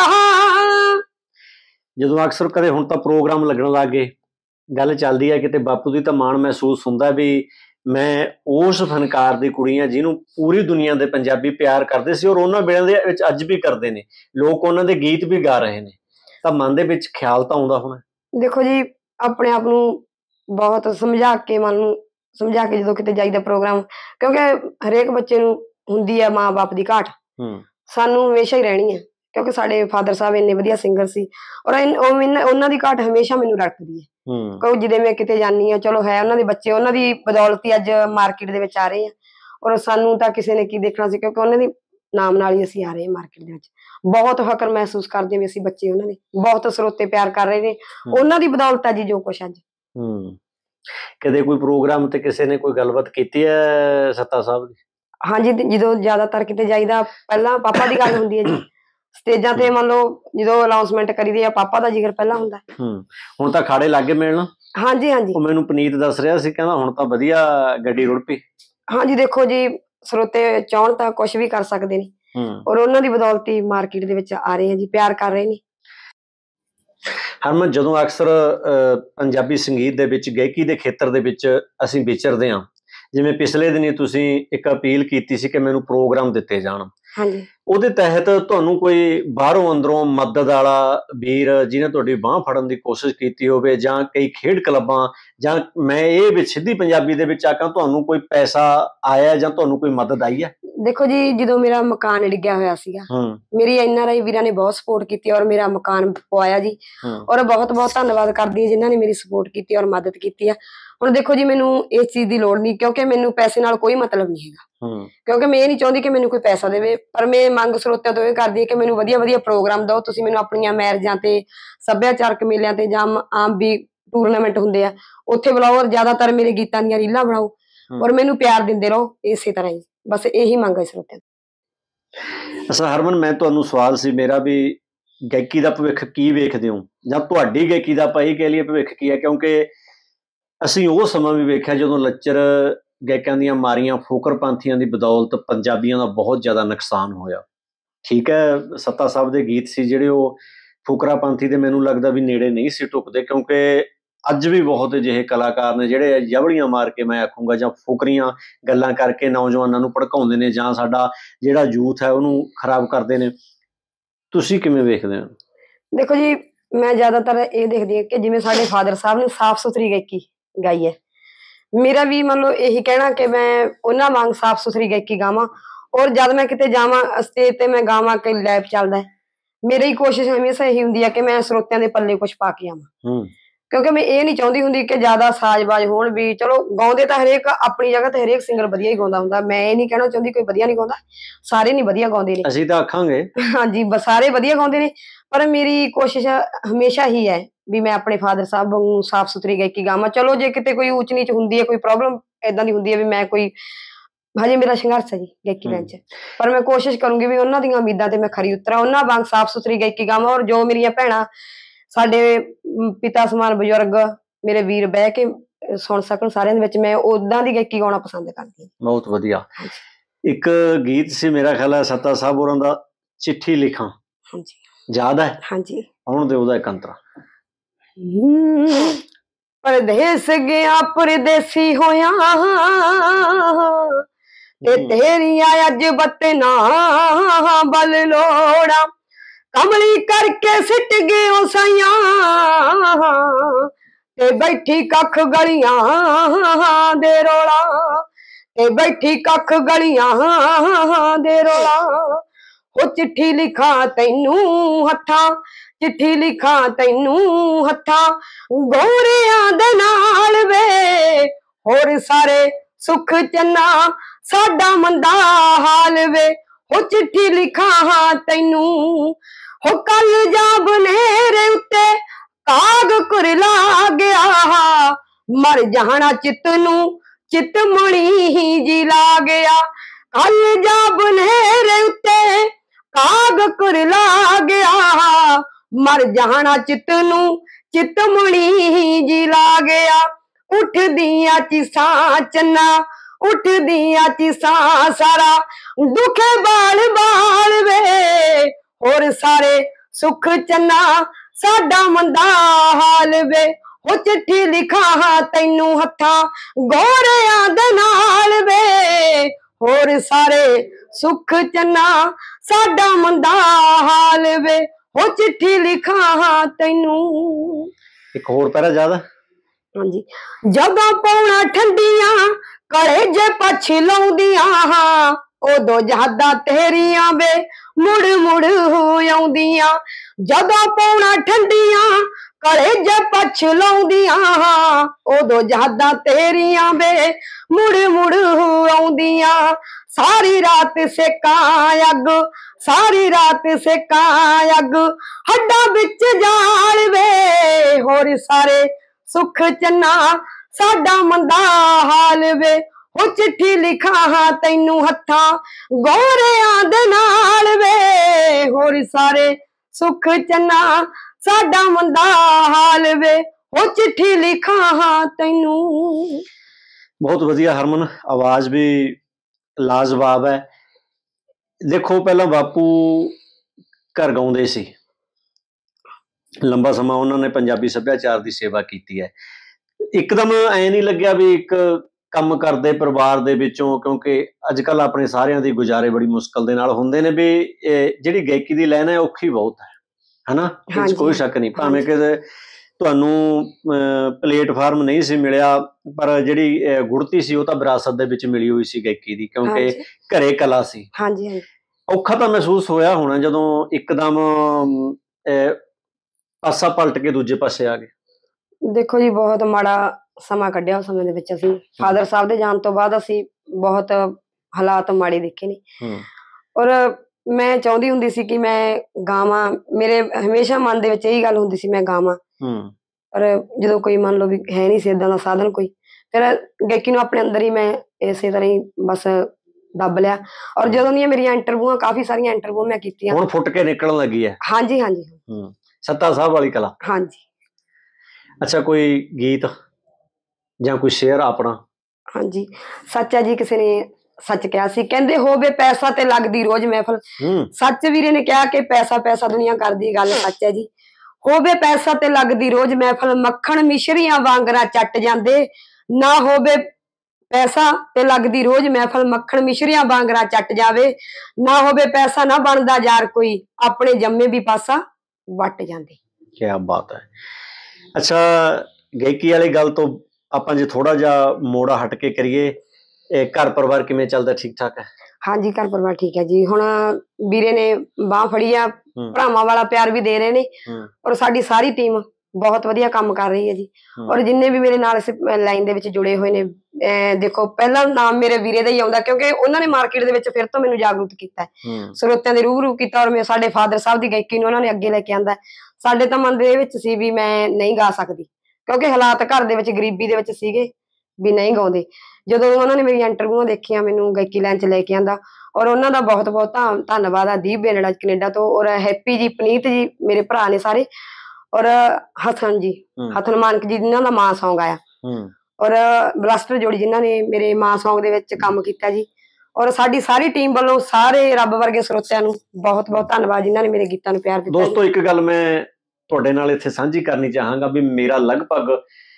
ਜਦੋਂ ਅਕਸਰ ਕਦੇ ਹੁਣ ਤਾਂ ਪ੍ਰੋਗਰਾਮ ਲੱਗਣ ਲੱਗ ਗਏ, ਗੱਲ ਚੱਲਦੀ ਹੈ ਕਿਤੇ ਬਾਪੂ ਦੀ ਤਾਂ ਮਾਣ ਮਹਿਸੂਸ ਹੁੰਦਾ ਵੀ ਮੈਂ ਉਸ ਫਨਕਾਰ ਦੀ ਕੁੜੀ ਹਾਂ ਜਿਹਨੂੰ ਪੂਰੀ ਦੁਨੀਆ ਦੇ ਪੰਜਾਬੀ ਪਿਆਰ ਕਰਦੇ ਸੀ, ਔਰ ਉਹਨਾਂ ਵੇਲੇ ਦੇ ਵਿੱਚ ਅੱਜ ਵੀ ਕਰਦੇ ਨੇ ਲੋਕ, ਉਹਨਾਂ ਦੇ ਗੀਤ ਵੀ ਗਾ ਰਹੇ ਨੇ, ਤਾਂ ਮਨ ਦੇ ਵਿੱਚ ਖਿਆਲ ਤਾਂ ਆਉਂਦਾ ਹੋਣਾ। ਦੇਖੋ ਜੀ, ਆਪਣੇ ਆਪ ਨੂੰ ਬਹੁਤ ਸਮਝਾ ਕੇ, ਮਨ ਨੂੰ ਸਮਝਾ ਕੇ ਜਦੋਂ ਕਿਤੇ ਜਾਈਦਾ ਪ੍ਰੋਗਰਾਮ, ਕਿਉਂਕਿ ਹਰੇਕ ਬੱਚੇ ਨੂੰ ਹੁੰਦੀ ਹੈ ਮਾਂ ਬਾਪ ਦੀ ਘਾਟ, ਸਾਨੂੰ ਹਮੇਸ਼ਾ ਹੀ ਰਹਿਣੀ ਹੈ, ਕਿਉਂਕਿ ਸਾਡੇ ਫਾਦਰ ਸਾਹਿਬ ਇੰਨੇ ਵਧੀਆ ਸਿੰਗਰ ਸੀ, ਔਰ ਉਹਨਾਂ ਦੀ ਘਾਟ ਹਮੇਸ਼ਾ ਮੈਨੂੰ ਰੱਖਦੀ ਹੈ। ਕਿਉਂਕਿ ਜਿਵੇਂ ਮੈਂ ਕਿਤੇ ਜਾਂਦੀ ਹਾਂ, ਚਲੋ ਹੈ ਉਹਨਾਂ ਦੇ ਬੱਚੇ, ਉਹਨਾਂ ਦੀ ਬਦੌਲਤ ਹੀ ਅੱਜ ਮਾਰਕੀਟ ਦੇ ਵਿੱਚ ਆ ਰਹੇ ਆ, ਔਰ ਸਾਨੂੰ ਤਾਂ ਕਿਸੇ ਨੇ ਕੀ ਦੇਖਣਾ ਸੀ, ਕਿਉਂਕਿ ਉਹਨਾਂ ਦੀ ਨਾਮ ਨਾਲ ਹੀ ਅਸੀਂ ਆ ਰਹੇ ਹਾਂ ਮਾਰਕੀਟ ਦੇ ਵਿੱਚ। ਬਹੁਤ ਫਖਰ ਮਹਿਸੂਸ ਕਰਦੇ ਵੀ ਅਸੀਂ ਬੱਚੇ ਉਹਨਾਂ ਦੇ, ਬਹੁਤ ਸਰੋਤੇ ਪਿਆਰ ਕਰ ਰਹੇ ਨੇ, ਉਹਨਾਂ ਦੀ ਬਦੌਲਤ ਆ ਜੀ ਜੋ ਕੁਛ ਅੱਜ। ਕਦੇ ਕੋਈ ਪ੍ਰੋਗਰਾਮ ਤੇ ਕਿਸੇ ਨੇ ਕੋਈ ਗੱਲਬਾਤ ਕੀਤੀ ਹੈ ਸੱਤਾ ਸਾਹਿਬ ਦੀ? ਹਾਂਜੀ, ਜਦੋਂ ਜ਼ਿਆਦਾਤਰ ਕਿਤੇ ਜਾਈਦਾ ਪਹਿਲਾਂ ਪਾਪਾ ਦੀ ਗੱਲ ਹੁੰਦੀ ਹੈ ਜੀ। ਸਟੇਜਾਂ ਤੇ ਮੰਨ ਲਓ ਜਦੋਂ ਅਨਾਉਂਸਮੈਂਟ ਕਰੀਦੀ ਆ, ਪਾਪਾ ਦਾ ਜ਼ਿਕਰ ਪਹਿਲਾਂ ਹੁੰਦਾ। ਹੁਣ ਤਾਂ ਖਾੜੇ ਲੱਗੇ ਮਿਲਣ। ਹਾਂਜੀ ਹਾਂਜੀ, ਉਹ ਮੈਨੂੰ ਪਨੀਤ ਦੱਸ ਰਿਹਾ ਸੀ, ਕਹਿੰਦਾ ਹੁਣ ਤਾਂ ਵਧੀਆ ਗੱਡੀ ਰੁੜ ਪਈ। ਹਾਂਜੀ, ਦੇਖੋ ਜੀ, ਸਰੋਤੇ ਚਾਹਣ ਤਾਂ ਕੁਛ ਵੀ ਕਰ ਸਕਦੇ ਨੇ, ਔਰ ਉਹਨਾਂ ਦੀ ਬਦੌਲਤ ਹੀ ਮਾਰਕੀਟ ਦੇ ਵਿੱਚ ਆ ਰਹੇ ਆ ਜੀ, ਪਿਆਰ ਕਰ ਰਹੇ ਨੇ। ਹਰਮਨ, ਜਦੋਂ ਅਕਸਰ ਪੰਜਾਬੀ ਸੰਗੀਤ ਦੇ ਵਿੱਚ, ਗਾਇਕੀ ਦੇ ਖੇਤਰ ਦੇ ਵਿੱਚ ਅਸੀਂ ਵਿਚਰਦੇ ਹਾਂ, ਜਿਵੇਂ ਪਿਛਲੇ ਦਿਨੀ ਤੁਸੀਂ ਇੱਕ ਅਪੀਲ ਕੀਤੀ ਸੀ ਕਿ ਮੈਨੂੰ ਪ੍ਰੋਗਰਾਮ ਦਿੱਤੇ ਜਾਣ, ਹਾਂਜੀ, ਉਹਦੇ ਤਹਿਤ ਤੁਹਾਨੂੰ ਕੋਈ ਬਾਹਰੋਂ ਅੰਦਰੋਂ ਮਦਦ ਵਾਲਾ ਵੀਰ ਜਿਹਨੇ ਤੁਹਾਡੀ ਬਾਂਹ ਫੜਨ ਦੀ ਕੋਸ਼ਿਸ਼ ਕੀਤੀ ਹੋਵੇ, ਜਾਂ ਕਈ ਖੇਡ ਕਲੱਬਾਂ, ਜਾਂ ਮੈਂ ਇਹ ਵਿੱਚ ਸਿੱਧੀ ਪੰਜਾਬੀ ਦੇ ਵਿੱਚ ਆਕਾਂ ਤੁਹਾਨੂੰ ਕੋਈ ਪੈਸਾ ਆਇਆ ਜਾਂ ਤੁਹਾਨੂੰ ਕੋਈ ਮਦਦ ਆਈ ਹੈ? ਦੇਖੋ ਜੀ, ਜਦੋਂ ਮੇਰਾ ਮਕਾਨ ਡਿੱਗਿਆ ਹੋਇਆ ਸੀਗਾ, ਮੇਰੀ NRI ਵੀਰਾਂ ਨੇ ਬਹੁਤ ਸਪੋਰਟ ਕੀਤੀ ਔਰ ਮੇਰਾ ਮਕਾਨ ਪਵਾਇਆ ਜੀ, ਔਰ ਬਹੁਤ ਬਹੁਤ ਧੰਨਵਾਦ ਕਰਦੀ ਹਾਂ ਜਿਨ੍ਹਾਂ ਨੇ ਮੇਰੀ ਸਪੋਰਟ ਕੀਤੀ ਔਰ ਮਦਦ ਕੀਤੀ ਆ। ਹੁਣ ਦੇਖੋ ਜੀ, ਮੈਨੂੰ ਇਸ ਚੀਜ਼ ਦੀ ਲੋੜ ਨਹੀਂ, ਕਿਉਂਕਿ ਮੈਨੂੰ ਪੈਸੇ ਨਾਲ ਕੋਈ ਮਤਲਬ ਨਹੀਂ ਹੈਗਾ, ਕਿਉਂਕਿ ਮੈਂ ਇਹ ਨਹੀਂ ਚਾਹੁੰਦੀ ਕਿ ਮੈਨੂੰ ਕੋਈ ਪੈਸਾ ਦੇਵੇ, ਪਰ ਮੈਂ ਮੰਗ ਸਰੋਤਿਆਂ ਤੋਂ ਇਹ ਕਰਦੀ ਹੈ ਕਿ ਮੈਨੂੰ ਵਧੀਆ ਵਧੀਆ ਪ੍ਰੋਗਰਾਮ ਦਿਓ। ਤੁਸੀਂ ਮੈਨੂੰ ਆਪਣੀਆਂ ਮੈਰਿਜਾਂ ਤੇ, ਸੱਭਿਆਚਾਰਕ ਮੇਲਿਆਂ ਤੇ, ਜਾਂ ਆਮ ਵੀ ਟੂਰਨਾਮੈਂਟ ਹੁੰਦੇ ਆ ਉੱਥੇ ਬੁਲਾਓ, ਔਰ ਜ਼ਿਆਦਾਤਰ ਮੇਰੇ ਗੀਤਾਂ ਦੀਆਂ ਰੀਲਾਂ ਬਣਾਓ, ਔਰ ਮੈਨੂੰ ਪਿਆਰ ਦਿੰਦੇ ਰਹੋ ਇਸੇ ਤਰ੍ਹਾਂ ਹੀ। ਬਸ ਇਹੀ ਮੰਗ ਹੈ ਸਰੋਤਿਆਂ। ਅੱਛਾ ਹਰਮਨ, ਮੈਂ ਤੁਹਾਨੂੰ ਸਵਾਲ ਸੀ ਮੇਰਾ ਵੀ ਗਾਇਕੀ ਦਾ ਭਵਿੱਖ ਕੀ ਵੇਖਦੇ ਹੋ, ਜਾਂ ਤੁਹਾਡੀ ਗਾਇਕੀ ਦਾ ਆਪਾਂ ਇਹ ਕਹਿ ਲਈਏ ਭਵਿੱਖ ਕੀ ਹੈ, ਕਿਉਂਕਿ ਅਸੀਂ ਉਹ ਸਮਾਂ ਵੀ ਵੇਖਿਆ ਜਦੋਂ ਲੱਚਰ ਗਾਇਕਾਂ ਦੀਆਂ ਮਾਰੀਆਂ ਫੋਕਰਪੰਥੀਆਂ ਦੀ ਬਦੌਲਤ ਪੰਜਾਬੀਆਂ ਦਾ ਬਹੁਤ ਜ਼ਿਆਦਾ ਨੁਕਸਾਨ ਹੋਇਆ। ਠੀਕ ਹੈ, ਸੱਤਾ ਸਾਹਿਬ ਦੇ ਗੀਤ ਸੀ ਜਿਹੜੇ ਉਹ ਫੋਕਰਾਪੰਥੀ ਦੇ ਮੈਨੂੰ ਲੱਗਦਾ ਵੀ ਨੇੜੇ ਨਹੀਂ ਸੀ ਢੁਕਦੇ, ਕਿਉਂਕਿ ਅੱਜ ਵੀ ਬਹੁਤ ਅਜਿਹੇ ਕਲਾਕਾਰ ਨੇ ਜਿਹੜੇ ਜਵਲੀਆਂ ਮਾਰ ਕੇ ਮੈਂ ਆਖੂੰਗਾ ਜਾਂ ਫੋਕਰੀਆਂ ਗੱਲਾਂ ਕਰਕੇ ਨੌਜਵਾਨਾਂ ਨੂੰ ਭੜਕਾਉਂਦੇ ਨੇ ਜਾਂ ਸਾਡਾ ਜਿਹੜਾ ਯੂਥ ਹੈ ਉਹਨੂੰ ਖਰਾਬ ਕਰਦੇ ਨੇ। ਤੁਸੀਂ ਕਿਵੇਂ ਵੇਖਦੇ ਹੋ? ਦੇਖੋ ਜੀ, ਮੈਂ ਜ਼ਿਆਦਾਤਰ ਇਹ ਦੇਖਦੀ ਹਾਂ ਕਿ ਜਿਵੇਂ ਸਾਡੇ ਫਾਦਰ ਸਾਹਿਬ ਨੇ ਸਾਫ਼ ਸੁਥਰੀ ਗਾਇਕੀ ਗਾਈ ਹੈ, ਮੇਰਾ ਵੀ ਮੰਨ ਲਓ ਇਹੀ ਕਹਿਣਾ ਕਿ ਮੈਂ ਉਹਨਾਂ ਵਾਂਗ ਸਾਫ਼ ਸੁਥਰੀ ਗਾਇਕੀ ਗਾਵਾਂ, ਔਰ ਜਦ ਮੈਂ ਕਿਤੇ ਜਾਵਾਂ ਸਟੇਜ ਤੇ ਮੈਂ ਗਾਵਾਂ ਕਿ ਲੈਬ ਚੱਲਦਾ, ਮੇਰੀ ਕੋਸ਼ਿਸ਼ ਹਮੇਸ਼ਾ ਇਹੀ ਹੁੰਦੀ ਹੈ ਕਿ ਮੈਂ ਸਰੋਤਿਆਂ ਦੇ ਪੱਲੇ ਕੁਛ ਪਾ ਕੇ ਆਵਾਂ, ਕਿਉਂਕਿ ਮੈਂ ਇਹ ਨਹੀਂ ਚਾਹੁੰਦੀ ਹੁੰਦੀ ਕਿ ਜ਼ਿਆਦਾ ਸਾਜ਼ਬਾਜ਼ ਹੋਣ। ਵੀ ਚਲੋ ਗਾਉਂਦੇ ਤਾਂ ਹਰੇਕ ਆਪਣੀ ਜਗ੍ਹਾ ਤੇ ਹਰੇਕ ਸਿੰਗਰ ਵਧੀਆ ਹੀ ਗਾਉਂਦਾ ਹੁੰਦਾ, ਮੈਂ ਇਹ ਨਹੀਂ ਕਹਿਣਾ ਚਾਹੁੰਦੀ ਕੋਈ ਵਧੀਆ ਨਹੀਂ ਗਾਉਂਦਾ, ਸਾਰੇ ਨਹੀਂ ਵਧੀਆ ਗਾਉਂਦੇ ਨੇ, ਅਸੀਂ ਤਾਂ ਆਖਾਂਗੇ ਹਾਂਜੀ ਸਾਰੇ ਵਧੀਆ ਗਾਉਂਦੇ ਨੇ, ਪਰ ਮੇਰੀ ਕੋਸ਼ਿਸ਼ ਹਮੇਸ਼ਾ ਹੀ ਹੈ ਵੀ ਮੈਂ ਆਪਣੇ ਫਾਦਰ ਸਾਹਿਬ ਨੂੰ ਸਾਫ਼ ਸੁਥਰੀ ਗਾਇਕੀ ਗਾਵਾਂ। ਚਲੋ ਜੇ ਕਿਤੇ ਕੋਈ ਊਚ ਨੀਚ ਹੁੰਦੀ ਹੈ, ਕੋਈ ਪ੍ਰੋਬਲਮ ਏਦਾਂ ਦੀ ਹੁੰਦੀ ਹੈ ਵੀ ਮੈਂ ਕੋਈ, ਹਜੇ ਮੇਰਾ ਸੰਘਰਸ਼ ਹੈ ਜੀ ਗਾਇਕੀ ਲਾਈਨ 'ਚ, ਪਰ ਮੈਂ ਕੋਸ਼ਿਸ਼ ਕਰੂੰਗੀ ਵੀ ਉਹਨਾਂ ਦੀਆਂ ਉਮੀਦਾਂ ਤੇ ਮੈਂ ਖਰੀ ਉਤਰਾਂ, ਉਹਨਾਂ ਵਾਂਗ ਸਾਫ਼ ਸੁਥਰੀ ਗਾਇਕੀ ਗਾਵਾਂ। ਔਰ ਜੋ ਮੇਰੀਆਂ ਭੈਣਾਂ, ਸਾਡੇ ਪਿਤਾ ਸਮਾਨ ਬਜ਼ੁਰਗ ਮੇਰੇ ਵੀਰ ਬਹਿ ਕੇ ਸੁਣ ਸਕਣ ਸਾਰਿਆਂ ਦੇ ਵਿੱਚ, ਮੈਂ ਉਦਾਂ ਦੀ ਗਾਇਕੀ ਗਾਉਣਾ ਪਸੰਦ ਕਰਦੀ ਹਾਂ। ਬਹੁਤ ਵਧੀਆ। ਇੱਕ ਗੀਤ ਸੀ ਮੇਰਾ ਖਿਆਲ ਹੈ ਸੱਤਾ ਸਾਹਿਬ ਹੋਰਾਂ ਦਾ, ਚਿੱਠੀ ਲਿਖਾਂ, ਹਾਂਜੀ ਯਾਦ ਹੈ? ਹਾਂਜੀ। ਆਉਣ ਦੇ ਉਹਦਾ ਇੱਕ ਅੰਤਰਾ। ਪਰਦੇਸ ਗਿਆ ਪਰਦੇਸੀ ਹੋਇਆ ਤੇ ਤੇਰੀਆਂ ਅੱਜ ਬਤਨਾ ਬਲ ਲੋੜਾ, ਕਮਲੀ ਕਰਕੇ ਸਿੱਟ ਗਏ ਉਹ ਸਾਈਆਂ ਤੇ ਬੈਠੀ ਕੱਖ ਗਲੀਆਂ ਦੇ ਰੋਲਾ, ਤੇ ਬੈਠੀ ਕੱਖ ਗਲੀਆਂ ਦੇ ਰੋਲਾ। ਉਹ ਚਿੱਠੀ ਲਿਖਾਂ ਤੈਨੂੰ ਹੱਥਾਂ, ਚਿੱਠੀ ਲਿਖਾਂ ਤੈਨੂੰ ਹੱਥਾਂ, ਗੋਰਿਆਂ ਦੇ ਨਾਲ ਵੇ ਹੋਰ ਸਾਰੇ ਸੁੱਖ ਚੰਨਾ, ਸਾਡਾ ਮੰਦਾ ਹਾਲ ਵੇ। ਉਹ ਚਿੱਠੀ ਲਿਖਾਂ ਤੈਨੂੰ, ਹੋ ਕੱਲ ਜਾ ਬਨੇਰੇ ਉੱਤੇ ਕਾਗ ਕੁਰਲਾ ਗਿਆ, ਮਰ ਜਾਣਾ ਚਿੱਤ ਨੂੰ ਚਿੱਤ ਮਣੀ ਜੀ ਲਾ ਗਿਆ। ਕੱਲ ਜਾ ਬਨੇਰੇ ਉੱਤੇ ਕਾਗ ਕੁਰਲਾ ਗਿਆ, ਮਰ ਜਾਣਾ ਚਿੱਤ ਨੂੰ ਚਿੱਤ ਮਣੀ ਜੀ ਲਾ ਗਿਆ। ਉੱਠਦੀਆਂ ਚੀਸਾਂ ਚੰਨਾ, ਉੱਠਦੀਆਂ ਚੀਸਾਂ ਸਾਰਾ ਦੁਖੇ ਬਾਲ ਬਾਲ ਵੇ, ਹੋਰ ਸਾਰੇ ਸੁੱਖ ਚੰਨਾ ਸਾਡਾ ਮੰਦਾ ਹਾਲ ਵੇ। ਉਹ ਚਿੱਠੀ ਲਿਖਾਂ ਤੈਨੂੰ ਹੱਥਾਂ ਗੋਰਿਆਂ ਦੇ ਨਾਲ ਵੇ, ਹੋਰ ਸਾਰੇ ਸੁੱਖ ਚੰਨਾ ਸਾਡਾ ਮੰਦਾ ਹਾਲ ਵੇ। ਉਹ ਚਿੱਠੀ ਲਿਖਾਂ ਤੈਨੂੰ। ਇੱਕ ਹੋਰ ਪੈਰਾ ਜ਼ਿਆਦਾ। ਹਾਂਜੀ। ਜਦੋਂ ਪੌਣਾ ਠੰਡੀਆਂ ਕਲੇਜੇ ਪਛਲਾਉਂਦੀਆਂ, ਉਦੋਂ ਯਾਦਾਂ ਤੇਰੀਆਂ ਵੇ ਮੁੜ ਮੁੜ ਹੋ ਆਉਂਦੀਆਂ। ਜਦੋਂ ਪੌਣਾ ਠੰਡੀਆਂ ਕਲੇਜੇ ਪਛਲਾਉਂਦੀਆਂ, ਉਦੋਂ ਯਾਦਾਂ ਤੇਰੀਆਂ ਵੇ ਮੁੜ ਮੁੜ ਹੋ ਆਉਂਦੀਆਂ। ਸਾਰੀ ਰਾਤ ਸੇਕਾਂ ਅੱਗ, ਸਾਰੀ ਰਾਤ ਸੇਕਾਂ ਅੱਗ, ਹੱਡਾਂ ਵਿੱਚ ਜਾਲ ਵੇ, ਹੋਰ ਸਾਰੇ ਸੁੱਖ ਚੰਨਾ ਸਾਡਾ ਮੰਦਾ ਹਾਲ ਵੇ। ਉਹ ਚਿੱਠੀ ਲਿਖਾਂ ਤੈਨੂੰ ਹੱਥਾਂ ਗੋਰਿਆਂ ਦੇ ਨਾਲ ਵੇ, ਹੋਰ ਸਾਰੇ ਸੁੱਖ ਚੰਨਾ ਸਾਡਾ ਮੰਦਾ ਹਾਲ ਵੇ। ਉਹ ਚਿੱਠੀ ਲਿਖਾਂ ਤੈਨੂੰ। ਬਹੁਤ ਵਧੀਆ ਹਰਮਨ, ਆਵਾਜ਼ ਵੀ ਲਾਜਵਾਬ ਹੈ। ਦੇਖੋ ਪਹਿਲਾਂ ਬਾਪੂ ਘਰ ਗਾਉਂਦੇ ਸੀ, ਲੰਬਾ ਸਮਾਂ ਉਹਨਾਂ ਨੇ ਪੰਜਾਬੀ ਸੱਭਿਆਚਾਰ ਦੀ ਸੇਵਾ ਕੀਤੀ ਹੈ। ਇੱਕਦਮ ਐ ਨਹੀਂ ਲੱਗਿਆ ਵੀ ਇੱਕ ਕੰਮ ਕਰਦੇ ਪਰਿਵਾਰ ਦੇ ਵਿੱਚੋਂ, ਕਿਉਂਕਿ ਅੱਜ ਕੱਲ੍ਹ ਆਪਣੇ ਸਾਰਿਆਂ ਦੀ ਗੁਜ਼ਾਰੇ ਬੜੀ ਮੁਸ਼ਕਲ ਦੇ ਨਾਲ ਹੁੰਦੇ ਨੇ, ਵੀ ਜਿਹੜੀ ਗਾਇਕੀ ਦੀ ਲਾਈਨ ਹੈ ਔਖੀ ਬਹੁਤ ਹੈ, ਹਨਾ? ਇਹ 'ਚ ਕੋਈ ਸ਼ੱਕ ਨਹੀਂ। ਭਾਵੇਂ ਕਿ ਤੁਹਾਨੂੰ ਪਲੇਟਫਾਰਮ ਨਹੀਂ ਸੀ ਮਿਲਿਆ, ਪਰ ਜਿਹੜੀ ਗੁੜਤੀ ਸੀ ਉਹ ਤਾਂ ਵਿਰਾਸਤ ਦੇ ਵਿੱਚ ਮਿਲੀ ਹੋਈ ਸੀ ਗਾਇਕੀ ਦੀ, ਕਿਉਂਕਿ ਘਰੇ ਕਲਾ ਸੀ। ਹਾਂਜੀ। ਔਖਾ ਤਾਂ ਮਹਿਸੂਸ ਹੋਇਆ ਹੋਣਾ ਜਦੋਂ ਇੱਕਦਮ ਪਾਸਾ ਪਲਟ ਕੇ ਦੂਜੇ ਪਾਸੇ ਆ ਗਏ। ਦੇਖੋ ਜੀ, ਬਹੁਤ ਮਾੜਾ ਸਮਾਂ ਕੱਢਿਆ ਉਸ ਸਮੇਂ ਦੇ ਵਿੱਚ ਅਸੀਂ। ਫਾਦਰ ਸਾਹਿਬ ਦੇ ਜਾਣ ਤੋਂ ਬਾਅਦ ਅਸੀਂ ਬਹੁਤ ਹਾਲਾਤ ਮਾੜੇ ਦੇਖੇ ਨੇ, ਔਰ ਮੈਂ ਚਾਹੁੰਦੀ ਹੁੰਦੀ ਸੀ ਕਿ ਮੈਂ ਗਾਵਾਂ, ਮੇਰੇ ਹਮੇਸ਼ਾ ਮਨ ਦੇ ਵਿੱਚ ਇਹੀ ਗੱਲ ਹੁੰਦੀ ਸੀ ਮੈਂ ਗਾਵਾਂ, ਪਰ ਜਦੋਂ ਕੋਈ ਮੰਨ ਲਓ ਵੀ ਹੈ ਨਹੀਂ ਸੀ ਏਦਾਂ ਦਾ ਸਾਧਨ ਕੋਈ, ਫਿਰ ਗਾਇਕੀ ਨੂੰ ਆਪਣੇ ਅੰਦਰ ਹੀ ਮੈਂ ਇਸੇ ਤਰ੍ਹਾਂ ਹੀ ਬਸ ਦੱਬ ਲਿਆ। ਔਰ ਜਦੋਂ ਦੀਆਂ ਮੇਰੀਆਂ ਇੰਟਰਵਿਊਆਂ, ਕਾਫੀ ਸਾਰੀਆਂ ਇੰਟਰਵਿਊ ਮੈਂ ਕੀਤੀਆਂ, ਹੁਣ ਫੁੱਟ ਕੇ ਨਿਕਲਣ ਲੱਗੀ ਹੈ। ਹਾਂਜੀ ਹਾਂਜੀ। ਸੱਤਾ ਸਾਹਿਬ ਵਾਲੀ ਕਲਾ। ਹਾਂਜੀ। ਅੱਛਾ, ਕੋਈ ਗੀਤ ਜਾਂ ਕੋਈ ਸ਼ੇਅਰ ਆਪਣਾ? ਹਾਂਜੀ, ਸੱਚ ਹੈ ਜੀ, ਕਿਸੇ ਨੇ ਸੱਚ ਕਿਹਾ ਸੀ, ਕਹਿੰਦੇ ਹੋਵੇ ਪੈਸਾ ਤੇ ਲੱਗਦੀ ਰੋਜ਼ ਮਹਿਫਲ। ਸੱਚ ਵੀਰੇ ਨੇ ਕਿਹਾ ਕਿ ਪੈਸਾ ਪੈਸਾ ਦੁਨੀਆ ਕਰਦੀ, ਗੱਲ ਸੱਚ ਹੈ ਜੀ। ਹੋਵੇ ਪੈਸਾ ਤੇ ਲੱਗਦੀ ਰੋਜ਼ ਮਹਿਫਲ, ਮੱਖਣ ਮਿਸ਼ਰੀਆਂ ਵਾਂਗਰਾ ਚੱਟ ਜਾਂਦੇ। ਨਾ ਹੋਵੇ ਪੈਸਾ ਤੇ ਲੱਗਦੀ ਰੋਜ਼ ਮਹਿਫਲ, ਮੱਖਣ ਮਿਸ਼ਰੀਆਂ ਵਾਂਗਰਾ ਚੱਟ ਜਾਵੇ। ਨਾ ਹੋਵੇ ਪੈਸਾ ਨਾ ਬਣਦਾ ਯਾਰ ਕੋਈ, ਆਪਣੇ ਜੰਮੇ ਵੀ ਪਾਸਾ ਵੱਟ ਜਾਂਦੇ। ਕੀ ਬਾਤ ਹੈ। ਅੱਛਾ, ਗਾਇਕੀ ਵਾਲੀ ਗੱਲ ਤੋਂ ਆਪਾਂ ਜੇ ਥੋੜਾ ਜਿਹਾ ਮੋੜਾ ਹਟ ਕੇ ਕਰੀਏ, ਘਰ ਪਰਿਵਾਰ ਕਿਵੇਂ ਚੱਲਦਾ? ਠੀਕ ਠਾਕ ਹੈ? ਹਾਂਜੀ, ਘਰ ਪਰਿਵਾਰ ਠੀਕ ਹੈ ਜੀ। ਹੁਣ ਵੀਰੇ ਨੇ ਬਾਂਹ ਫੜੀ ਆ, ਭਰਾਵਾਂ ਵਾਲਾ ਪਿਆਰ ਵੀ ਦੇ ਰਹੇ ਨੇ, ਔਰ ਸਾਡੀ ਸਾਰੀ ਟੀਮ ਬਹੁਤ ਵਧੀਆ ਕੰਮ ਕਰ ਰਹੀ ਹੈ ਜੀ। ਔਰ ਜਿੰਨੇ ਵੀ ਮੇਰੇ ਨਾਲ ਇਸ ਲਾਈਨ ਦੇ ਵਿੱਚ ਜੁੜੇ ਹੋਏ ਨੇ, ਦੇਖੋ ਪਹਿਲਾ ਨਾਮ ਮੇਰੇ ਵੀਰੇ ਦਾ ਹੀ ਆਉਂਦਾ, ਕਿਉਂਕਿ ਉਹਨਾਂ ਨੇ ਮਾਰਕੀਟ ਦੇ ਵਿੱਚ ਫਿਰ ਤੋਂ ਮੈਨੂੰ ਜਾਗਰੂਕ ਕੀਤਾ, ਸਰੋਤਿਆਂ ਦੇ ਰੂਬਰੂ ਕੀਤਾ, ਔਰ ਸਾਡੇ ਫਾਦਰ ਸਾਹਿਬ ਦੀ ਗਾਇਕੀ ਨੂੰ ਉਹਨਾਂ ਨੇ ਅੱਗੇ ਲੈ ਕੇ ਆਂਦਾ। ਸਾਡੇ ਤਾਂ ਮਨ ਦੇ ਵਿੱਚ ਸੀ ਵੀ ਮੈਂ ਨਹੀਂ ਗਾ ਸਕਦੀ, ਕਿਉਂਕਿ ਹਾਲਾਤ ਘਰ ਦੇ ਵਿੱਚ ਗਰੀਬੀ ਦੇ ਵਿੱਚ ਸੀਗੇ, ਵੀ ਨਹੀਂ ਗਾਉਂਦੇ। ਜਦੋਂ ਉਹਨਾਂ ਨੇ ਮੇਰੀਆਂ ਇੰਟਰਵਿਊਆਂ ਦੇਖੀਆਂ, ਮੈਨੂੰ ਗਾਇਕੀ ਲਾਈਨ 'ਚ ਲੈ ਕੇ ਆਂਦਾ, ਔਰ ਉਹਨਾਂ ਦਾ ਬਹੁਤ ਬਹੁਤ ਧੰਨਵਾਦ ਆ ਦੀਪ ਬੇਨੜਾ ਕੈਨੇਡਾ ਤੋਂ, ਔਰ ਹੈਪੀ ਜੀ, ਪਨੀਤ ਜੀ ਮੇਰੇ ਭਰਾ ਨੇ ਸਾਰੇ, ਔਰ ਹਸਨ ਜੀ, ਹਸਨ ਮਾਨਕ ਜੀ ਜਿਨ੍ਹਾਂ ਦਾ ਮਾਂ ਸੌਂਗ ਆਇਆ, ਔਰ ਬਲਾਸਟਰ ਜੋੜੀ ਜਿਨ੍ਹਾਂ ਨੇ ਮੇਰੇ ਮਾਂ ਸੌਂਗ ਦੇ ਵਿੱਚ ਕੰਮ ਕੀਤਾ ਜੀ। ਔਰ ਸਾਡੀ ਸਾਰੀ ਟੀਮ ਵੱਲੋਂ ਸਾਰੇ ਰੱਬ ਵਰਗੇ ਸਰੋਤਿਆਂ ਨੂੰ ਬਹੁਤ ਬਹੁਤ ਧੰਨਵਾਦ, ਜਿਨ੍ਹਾਂ ਨੇ ਮੇਰੇ ਗੀਤਾਂ ਨੂੰ ਪਿਆਰ ਦਿੱਤਾ। ਦੋਸਤੋ, ਇੱਕ ਗੱਲ ਮੈਂ ਤੁਹਾਡੇ ਨਾਲ ਇੱਥੇ ਸਾਂਝੀ ਕਰਨੀ ਚਾਹਾਂਗਾ ਵੀ ਮੇਰਾ ਲਗਭਗ,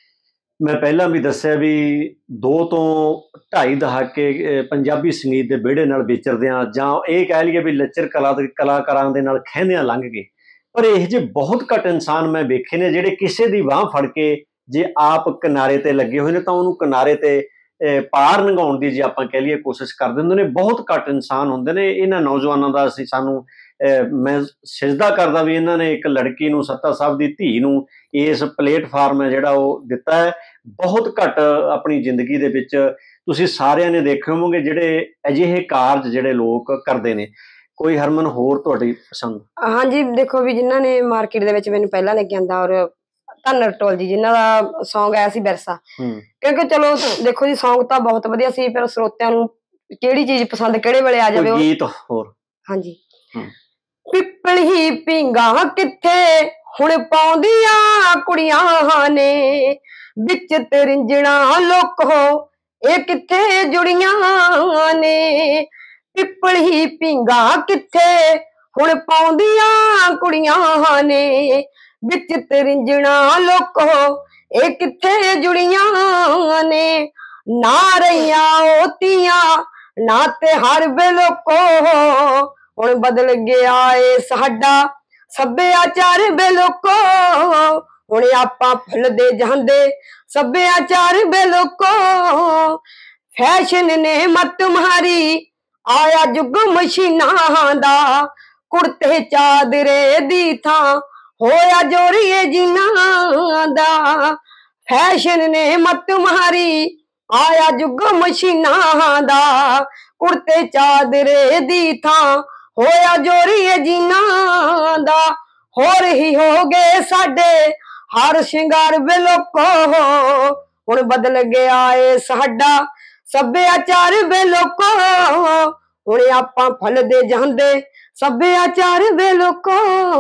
ਮੈਂ ਪਹਿਲਾਂ ਵੀ ਦੱਸਿਆ ਵੀ 2 ਤੋਂ 2.5 ਦਹਾਕੇ ਪੰਜਾਬੀ ਸੰਗੀਤ ਦੇ ਵਿਹੜੇ ਨਾਲ ਵਿਚਰਦਿਆਂ, ਜਾਂ ਇਹ ਕਹਿ ਲਈਏ ਵੀ ਲੱਚਰ ਕਲਾਕਾਰਾਂ ਦੇ ਨਾਲ ਖਹਿੰਦਿਆਂ ਲੰਘ ਗਏ। ਪਰ ਇਹ ਜਿਹੇ ਬਹੁਤ ਘੱਟ ਇਨਸਾਨ ਮੈਂ ਵੇਖੇ ਨੇ ਜਿਹੜੇ ਕਿਸੇ ਦੀ ਬਾਂਹ ਫੜ ਕੇ, ਜੇ ਆਪ ਕਿਨਾਰੇ ਤੇ ਲੱਗੇ ਹੋਏ ਨੇ ਤਾਂ ਉਹਨੂੰ ਕਿਨਾਰੇ ਤੇ ਪਾਰ ਲੰਘਾਉਣ ਦੀ ਜੇ ਆਪਾਂ ਕਹਿ ਲਈਏ ਕੋਸ਼ਿਸ਼ ਕਰਦੇ ਹੁੰਦੇ ਨੇ। ਬਹੁਤ ਘੱਟ ਇਨਸਾਨ ਹੁੰਦੇ ਨੇ। ਇਹਨਾਂ ਨੌਜਵਾਨਾਂ ਦਾ ਸਾਨੂੰ ਮੈਂ ਸਿਜਦਾ ਕਰਦਾ ਵੀ ਇਹਨਾਂ ਨੇ ਇੱਕ ਲੜਕੀ ਨੂੰ, ਸੱਤਾ ਸਾਹਿਬ ਦੀ ਧੀ ਨੂੰ, ਇਸ ਪਲੇਟਫਾਰਮ ਹੈ ਜਿਹੜਾ ਉਹ ਦਿੱਤਾ ਹੈ। ਬਹੁਤ ਘੱਟ ਆਪਣੀ ਜ਼ਿੰਦਗੀ ਦੇ ਵਿੱਚ ਤੁਸੀਂ ਸਾਰਿਆਂ ਨੇ ਦੇਖੇ ਹੋਵੋਗੇ ਜਿਹੜੇ ਅਜਿਹੇ ਕਾਰਜ ਜਿਹੜੇ ਲੋਕ ਕਰਦੇ ਨੇ। ਕੋਈ ਹਰਮਨ ਹੋਰ ਤੁਹਾਡੀ ਪਸੰਦ? ਹਾਂਜੀ, ਦੇਖੋ ਵੀ ਜਿਨ੍ਹਾਂ ਨੇ ਮਾਰਕੀਟ ਦੇ ਵਿੱਚ ਮੈਨੂੰ ਪਹਿਲਾਂ ਲੈ ਕੇ ਆਂਦਾ, ਔਰ ਧੰਨ ਟੋਲ ਜੀ ਜਿਨ੍ਹਾਂ ਦਾ ਸੌਂਗ ਆਇਆ ਸੀ ਵਿਰਸਾ, ਕਿਉਂਕਿ ਚਲੋ ਦੇਖੋ ਜੀ ਸੌਂਗ ਤਾਂ ਬਹੁਤ ਵਧੀਆ ਸੀ, ਪਰ ਸਰੋਤਿਆਂ ਨੂੰ ਕਿਹੜੀ ਚੀਜ਼ ਪਸੰਦ ਕਿਹੜੇ ਵੇਲੇ ਆ ਜਾਵੇ। ਗੀਤ ਹੋਰ? ਹਾਂਜੀ, ਪਿੱਪਲੀ ਪੀਂਗਾ ਕਿੱਥੇ ਹੁਣ ਪਾਉਂਦੀਆਂ ਕੁੜੀਆਂ ਨੇ, ਵਿੱਚ ਤਰਿੰਜਣਾ ਲੋਕੋ ਇਹ ਕਿੱਥੇ ਜੁੜੀਆਂ ਨੇ। ਪਿੱਪਲੀ ਪੀਂਗਾ ਕਿੱਥੇ ਹੁਣ ਪਾਉਂਦੀਆਂ ਕੁੜੀਆਂ ਨੇ, ਵਿੱਚ ਤਰਿੰਜਣਾ ਲੋਕੋ ਇਹ ਕਿੱਥੇ ਜੁੜੀਆਂ ਨੇ। ਨਾ ਰਹੀਆਂ ਉਹ ਧੀਆਂ ਨਾ ਤੇ ਹਰ ਬੇਲੋਕੋ, ਹੁਣ ਬਦਲ ਗਿਆ ਏ ਸਾਡਾ ਸੱਭਿਆਚਾਰ ਬੇਲੋਕੋ, ਹੁਣ ਆਪਾਂ ਫੁੱਲਦੇ ਜਾਂਦੇ ਸੱਭਿਆਚਾਰ ਬੇਲੋਕੋ। ਫੈਸ਼ਨ ਨੇ ਮੱਤ ਮਾਰੀ ਆਇਆ ਯੁੱਗ ਮਸ਼ੀਨਾਂ ਦਾ, ਕੁੜਤੇ ਚਾਦਰੇ ਦੀ ਥਾਂ ਹੋਇਆ ਜੋਰੀਏ ਜਿਨ੍ਹਾਂ ਦਾ। ਫੈਸ਼ਨ ਨੇ ਮੱਤ ਮਾਰੀ ਆਇਆ ਯੁੱਗ ਮਸ਼ੀਨਾਂ ਦਾ, ਕੁੜਤੇ ਚਾਦਰੇ ਦੀ ਥਾਂ ਹੋਇਆ ਜੋਰੀਏ ਜਿਨ੍ਹਾਂ ਦਾ। ਹੋਰ ਹੀ ਹੋ ਗਏ ਸਾਡੇ ਹਰ ਸ਼ਿੰਗਾਰ ਬੇਲੋਕੋ, ਹੁਣ ਬਦਲ ਗਿਆ ਏ ਸਾਡਾ ਸੱਭਿਆਚਾਰ ਬੇਲੋਕੋ, ਹੁਣ ਆਪਾਂ ਫੁੱਲਦੇ ਜਾਂਦੇ ਸੱਭਿਆਚਾਰ ਬੇਲੋਕੋ।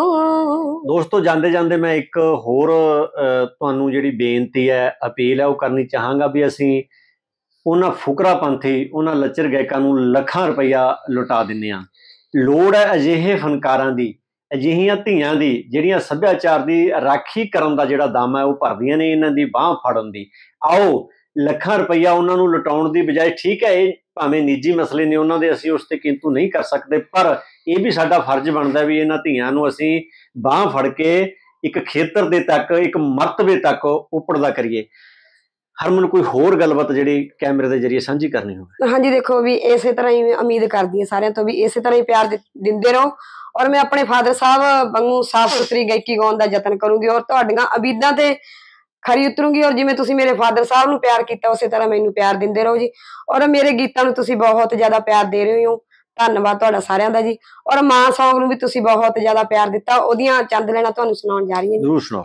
ਦੋਸਤੋ, ਜਾਂਦੇ ਜਾਂਦੇ ਮੈਂ ਇੱਕ ਹੋਰ ਤੁਹਾਨੂੰ ਜਿਹੜੀ ਬੇਨਤੀ ਹੈ, ਅਪੀਲ ਹੈ, ਉਹ ਕਰਨੀ ਚਾਹਾਂਗਾ ਵੀ ਅਸੀਂ ਉਹਨਾਂ ਫੁਕਰਾ ਪੰਥੀ, ਉਹਨਾਂ ਲੱਚਰ ਗਾਇਕਾਂ ਨੂੰ ਲੱਖਾਂ ਰੁਪਈਆ ਲੁਟਾ ਦਿੰਦੇ ਹਾਂ। ਲੋੜ ਹੈ ਅਜਿਹੇ ਫਨਕਾਰਾਂ ਦੀ, ਅਜਿਹੀਆਂ ਧੀਆਂ ਦੀ ਜਿਹੜੀਆਂ ਸੱਭਿਆਚਾਰ ਦੀ ਰਾਖੀ ਕਰਨ ਦਾ ਜਿਹੜਾ ਦਮ ਹੈ ਉਹ ਭਰਦੀਆਂ ਨੇ, ਇਹਨਾਂ ਦੀ ਬਾਂਹ ਫੜਨ ਦੀ। ਆਓ ਲੱਖਾਂ ਰੁਪਈਆ ਉਹਨਾਂ ਨੂੰ ਲੁਟਾਉਣ ਦੀ ਬਜਾਏ, ਠੀਕ ਹੈ ਇਹ ਭਾਵੇਂ ਨਿੱਜੀ ਮਸਲੇ ਨੇ ਉਹਨਾਂ ਦੇ, ਅਸੀਂ ਉਸ ਤੇ ਕਿੰਤੂ ਨਹੀਂ ਕਰ ਸਕਦੇ, ਪਰ ਇਹ ਵੀ ਸਾਡਾ ਫਰਜ਼ ਬਣਦਾ ਵੀ ਇਹਨਾਂ ਧੀਆਂ ਨੂੰ ਅਸੀਂ ਬਾਂਹ ਫੜ ਕੇ ਇੱਕ ਖੇਤਰ ਦੇ ਤੱਕ, ਇੱਕ ਮਰਤਬੇ ਤੱਕ ਉੱਪੜਦਾ ਕਰੀਏ। ਹਰਮਨ, ਕੋਈ ਹੋਰ ਗੱਲਬਾਤ ਜਿਹੜੀ ਕੈਮਰੇ ਦੇ ਜ਼ਰੀਏ ਸਾਂਝੀ ਕਰਨੀ ਹੋਵੇ? ਹਾਂਜੀ, ਦੇਖੋ ਵੀ ਇਸੇ ਤਰ੍ਹਾਂ ਹੀ ਉਮੀਦ ਕਰਦੀ ਹਾਂ ਸਾਰਿਆਂ ਤੋਂ ਵੀ ਇਸੇ ਤਰ੍ਹਾਂ ਹੀ ਪਿਆਰ ਦਿੰਦੇ ਰਹੋ, ਔਰ ਮੈਂ ਆਪਣੇ ਫਾਦਰ ਸਾਹਿਬ ਵਾਂਗੂ ਸਾਫ਼ ਸੁਥਰੀ ਗਾਇਕੀ ਗਾਉਣ ਦਾ ਯਤਨ ਕਰੂੰਗੀ, ਔਰ ਤੁਹਾਡੀਆਂ ਉਮੀਦਾਂ ਤੇ ਖਰੀ ਉਤਰੂੰਗੀ। ਔਰ ਜਿਵੇਂ ਤੁਸੀਂ ਮੇਰੇ ਫਾਦਰ ਸਾਹਿਬ ਨੂੰ ਪਿਆਰ ਕੀਤਾ, ਉਸੇ ਤਰ੍ਹਾਂ ਮੈਨੂੰ ਪਿਆਰ ਦਿੰਦੇ ਰਹੋ ਜੀ। ਔਰ ਮੇਰੇ ਗੀਤਾਂ ਨੂੰ ਤੁਸੀਂ ਬਹੁਤ ਜ਼ਿਆਦਾ ਪਿਆਰ ਦੇ ਰਹੇ ਹੋ, ਧੰਨਵਾਦ ਤੁਹਾਡਾ ਸਾਰਿਆਂ ਦਾ ਜੀ। ਔਰ ਮਾਂ ਸੌਂਗ ਨੂੰ ਵੀ ਤੁਸੀਂ ਬਹੁਤ ਜ਼ਿਆਦਾ ਪਿਆਰ ਦਿੱਤਾ, ਉਹਦੀਆਂ ਚੰਦ ਲੈਣਾ ਤੁਹਾਨੂੰ ਸੁਣਾਉਣ ਜਾ ਰਹੀ ਹਾਂ। ਜ਼ਰੂਰ ਸੁਣਾਓ।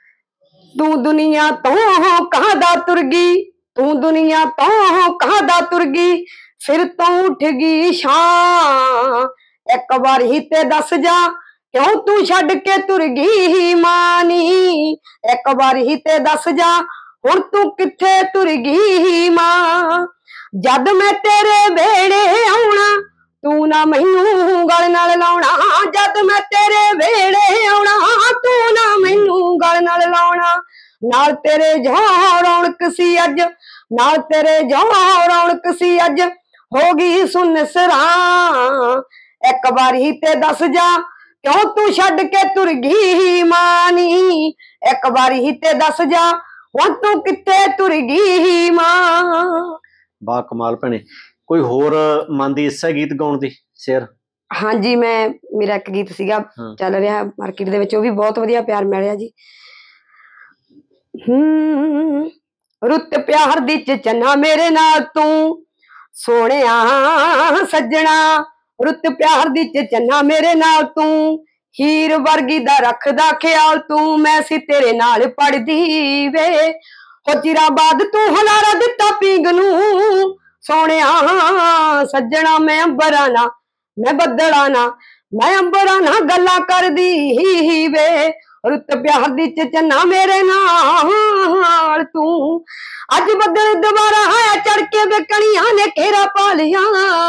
ਤੂੰ ਦੁਨੀਆ ਤੋਂ ਕਾਹਦਾ ਤੁਰ ਗਈ, ਤੂੰ ਦੁਨੀਆ ਤੋਂ ਕਾਹਦਾ ਤੁਰ ਗਈ, फिर तो उठ गई शां, एक बार ही ते दस जा क्यों तू छड़ के तुर गई मानी, एक बार ही ते दस जा हुण तू किथे तुर गई मां, जद मैं तेरे वेड़े आउणा तू ना मैनू गल नाल लाउणा, जद मैं तेरे वेड़े आउणा तू ना मैनू गल नाल लाउणा, नाल तेरे जो रौनक सी अज, नाल तेरे जो रौनक सी अज हो गई सुन सरां, एक बार ही ते दस जा क्यों तू छड़ के तुर गई मानी, एक बार ही ते दस जा हुण तू किथे तुर गई मां। बा कमाल भैणे, कोई होर मन दी इस्सा गीत गाउण दी शेर? हाँ जी, मैं मेरा एक गीत सीगा चल रहा मार्केट दे विच, वो भी बहुत वधिया प्यार मिल रहा जी। रुत प्यार दी चन्ना मेरे नाल तू सोहणिया सज्जणा, रुत प्यार दी चन्ना मेरे नाल तू हीर वर्गी दा रखदा ख्याल तू, मैं सी तेरे नाल पढ़दी वे हो चिरा बाद तू हलारा दिता पींग नू, सोहणिया सज्जणा मैं अंबरा ना मैं बदला ना, मैं अंबरा ना गल्ला करदी वे, रुत प्यार दी चन्ना मेरे नाल तू, अज बदल दोबारा आया चढ़ के वे कणियां ने घेरा पा लिया,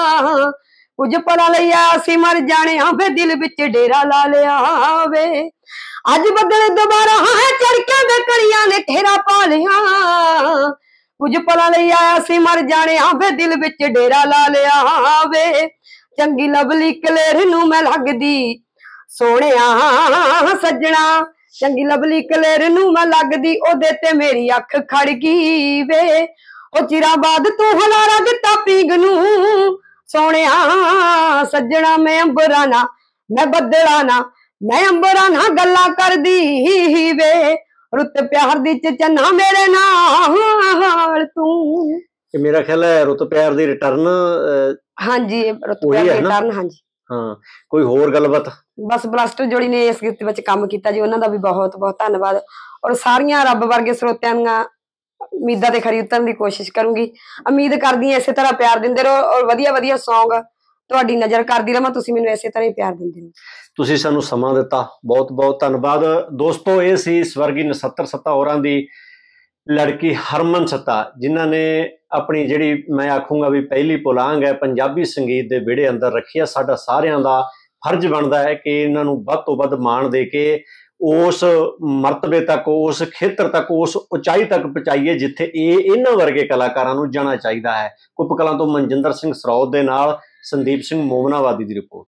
कुछ पला लिया सी मर जाने वे दिल विच डेरा ला लिया वे, अज बदल दोबारा आया चढ़ के वे कणियां ने घेरा पा लिया, कुछ पला लिया सी मर जाने वे दिल विच डेरा ला लिया वे, चंगी लवली कलेर नू मैं लगदी सोहणिया सज्जणा, चंगी लवली कलेर नू मैं लगदी ओदे ते मेरी अख खड़ गई वे, ओ चिरा बाद तू हलारा दिता पींग नू, सोहणिया सज्जणा मैं अंबरा ना मैं बदला ना, मैं अंबरा ना गल्ला करदी वे, रुत प्यार दी चन्ना मेरे नाल तू। मेरा ख्याल है रुत प्यार दी रिटर्न। हाँ जी, रुत प्यार दी रिटर्न। हाँ जी, हाँ, कोई होर गलबात? बस ब्लास्टर जोड़ी ने इस गीत विच काम कीता जी, उन्हां दा भी बहुत बहुत धन्नवाद, और सारियां रब वर्गे स्रोतियां ਦੀਆਂ उम्मीदां ते खरी उतरन दी कोशिश करूंगी। उम्मीद करदी हां इसे तरह प्यार दिंदे रहो, और वधिया वधिया सॉन्ग ਤੁਹਾਡੀ ਨਜ਼ਰ ਕਰਦੀ ਰਵਾਂ, ਤੁਸੀਂ ਮੈਨੂੰ ਇਸੇ ਤਰ੍ਹਾਂ ਹੀ ਪਿਆਰ ਦਿੰਦੇ ਰਹੋ। ਤੁਸੀਂ ਸਾਨੂੰ ਸਮਾਂ ਦਿੱਤਾ, ਬਹੁਤ ਬਹੁਤ ਧੰਨਵਾਦ। ਦੋਸਤੋ, ਇਹ ਸੀ ਸਵਰਗੀ ਨਛੱਤਰ ਸੱਤਾ ਹੋਰਾਂ ਦੀ ਲੜਕੀ ਹਰਮਨ ਸੱਤਾ, ਜਿਨ੍ਹਾਂ ਨੇ ਆਪਣੀ ਜਿਹੜੀ ਮੈਂ ਆਖੂੰਗਾ ਵੀ ਪਹਿਲੀ ਪੁਲਾਂਘ ਹੈ ਪੰਜਾਬੀ ਸੰਗੀਤ ਦੇ ਵਿਹੜੇ ਅੰਦਰ ਰੱਖੀ ਆ। ਸਾਡਾ ਸਾਰਿਆਂ ਦਾ ਫਰਜ਼ ਬਣਦਾ ਹੈ ਕਿ ਇਹਨਾਂ ਨੂੰ ਵੱਧ ਤੋਂ ਵੱਧ ਮਾਣ ਦੇ ਕੇ ਉਸ ਮਰਤਬੇ ਤੱਕ, ਉਸ ਖੇਤਰ ਤੱਕ, ਉਸ ਉਚਾਈ ਤੱਕ ਪਹੁੰਚਾਈਏ ਜਿੱਥੇ ਇਹਨਾਂ ਵਰਗੇ ਕਲਾਕਾਰਾਂ ਨੂੰ ਜਾਣਾ ਚਾਹੀਦਾ ਹੈ। ਕੁੱਪ ਕਲਾਂ ਤੋਂ ਮਨਜਿੰਦਰ ਸਿੰਘ ਸਰੌਦ ਦੇ ਨਾਲ ਸੰਦੀਪ ਸਿੰਘ ਮੋਮਨਾਵਾਦੀ ਦੀ ਰਿਪੋਰਟ।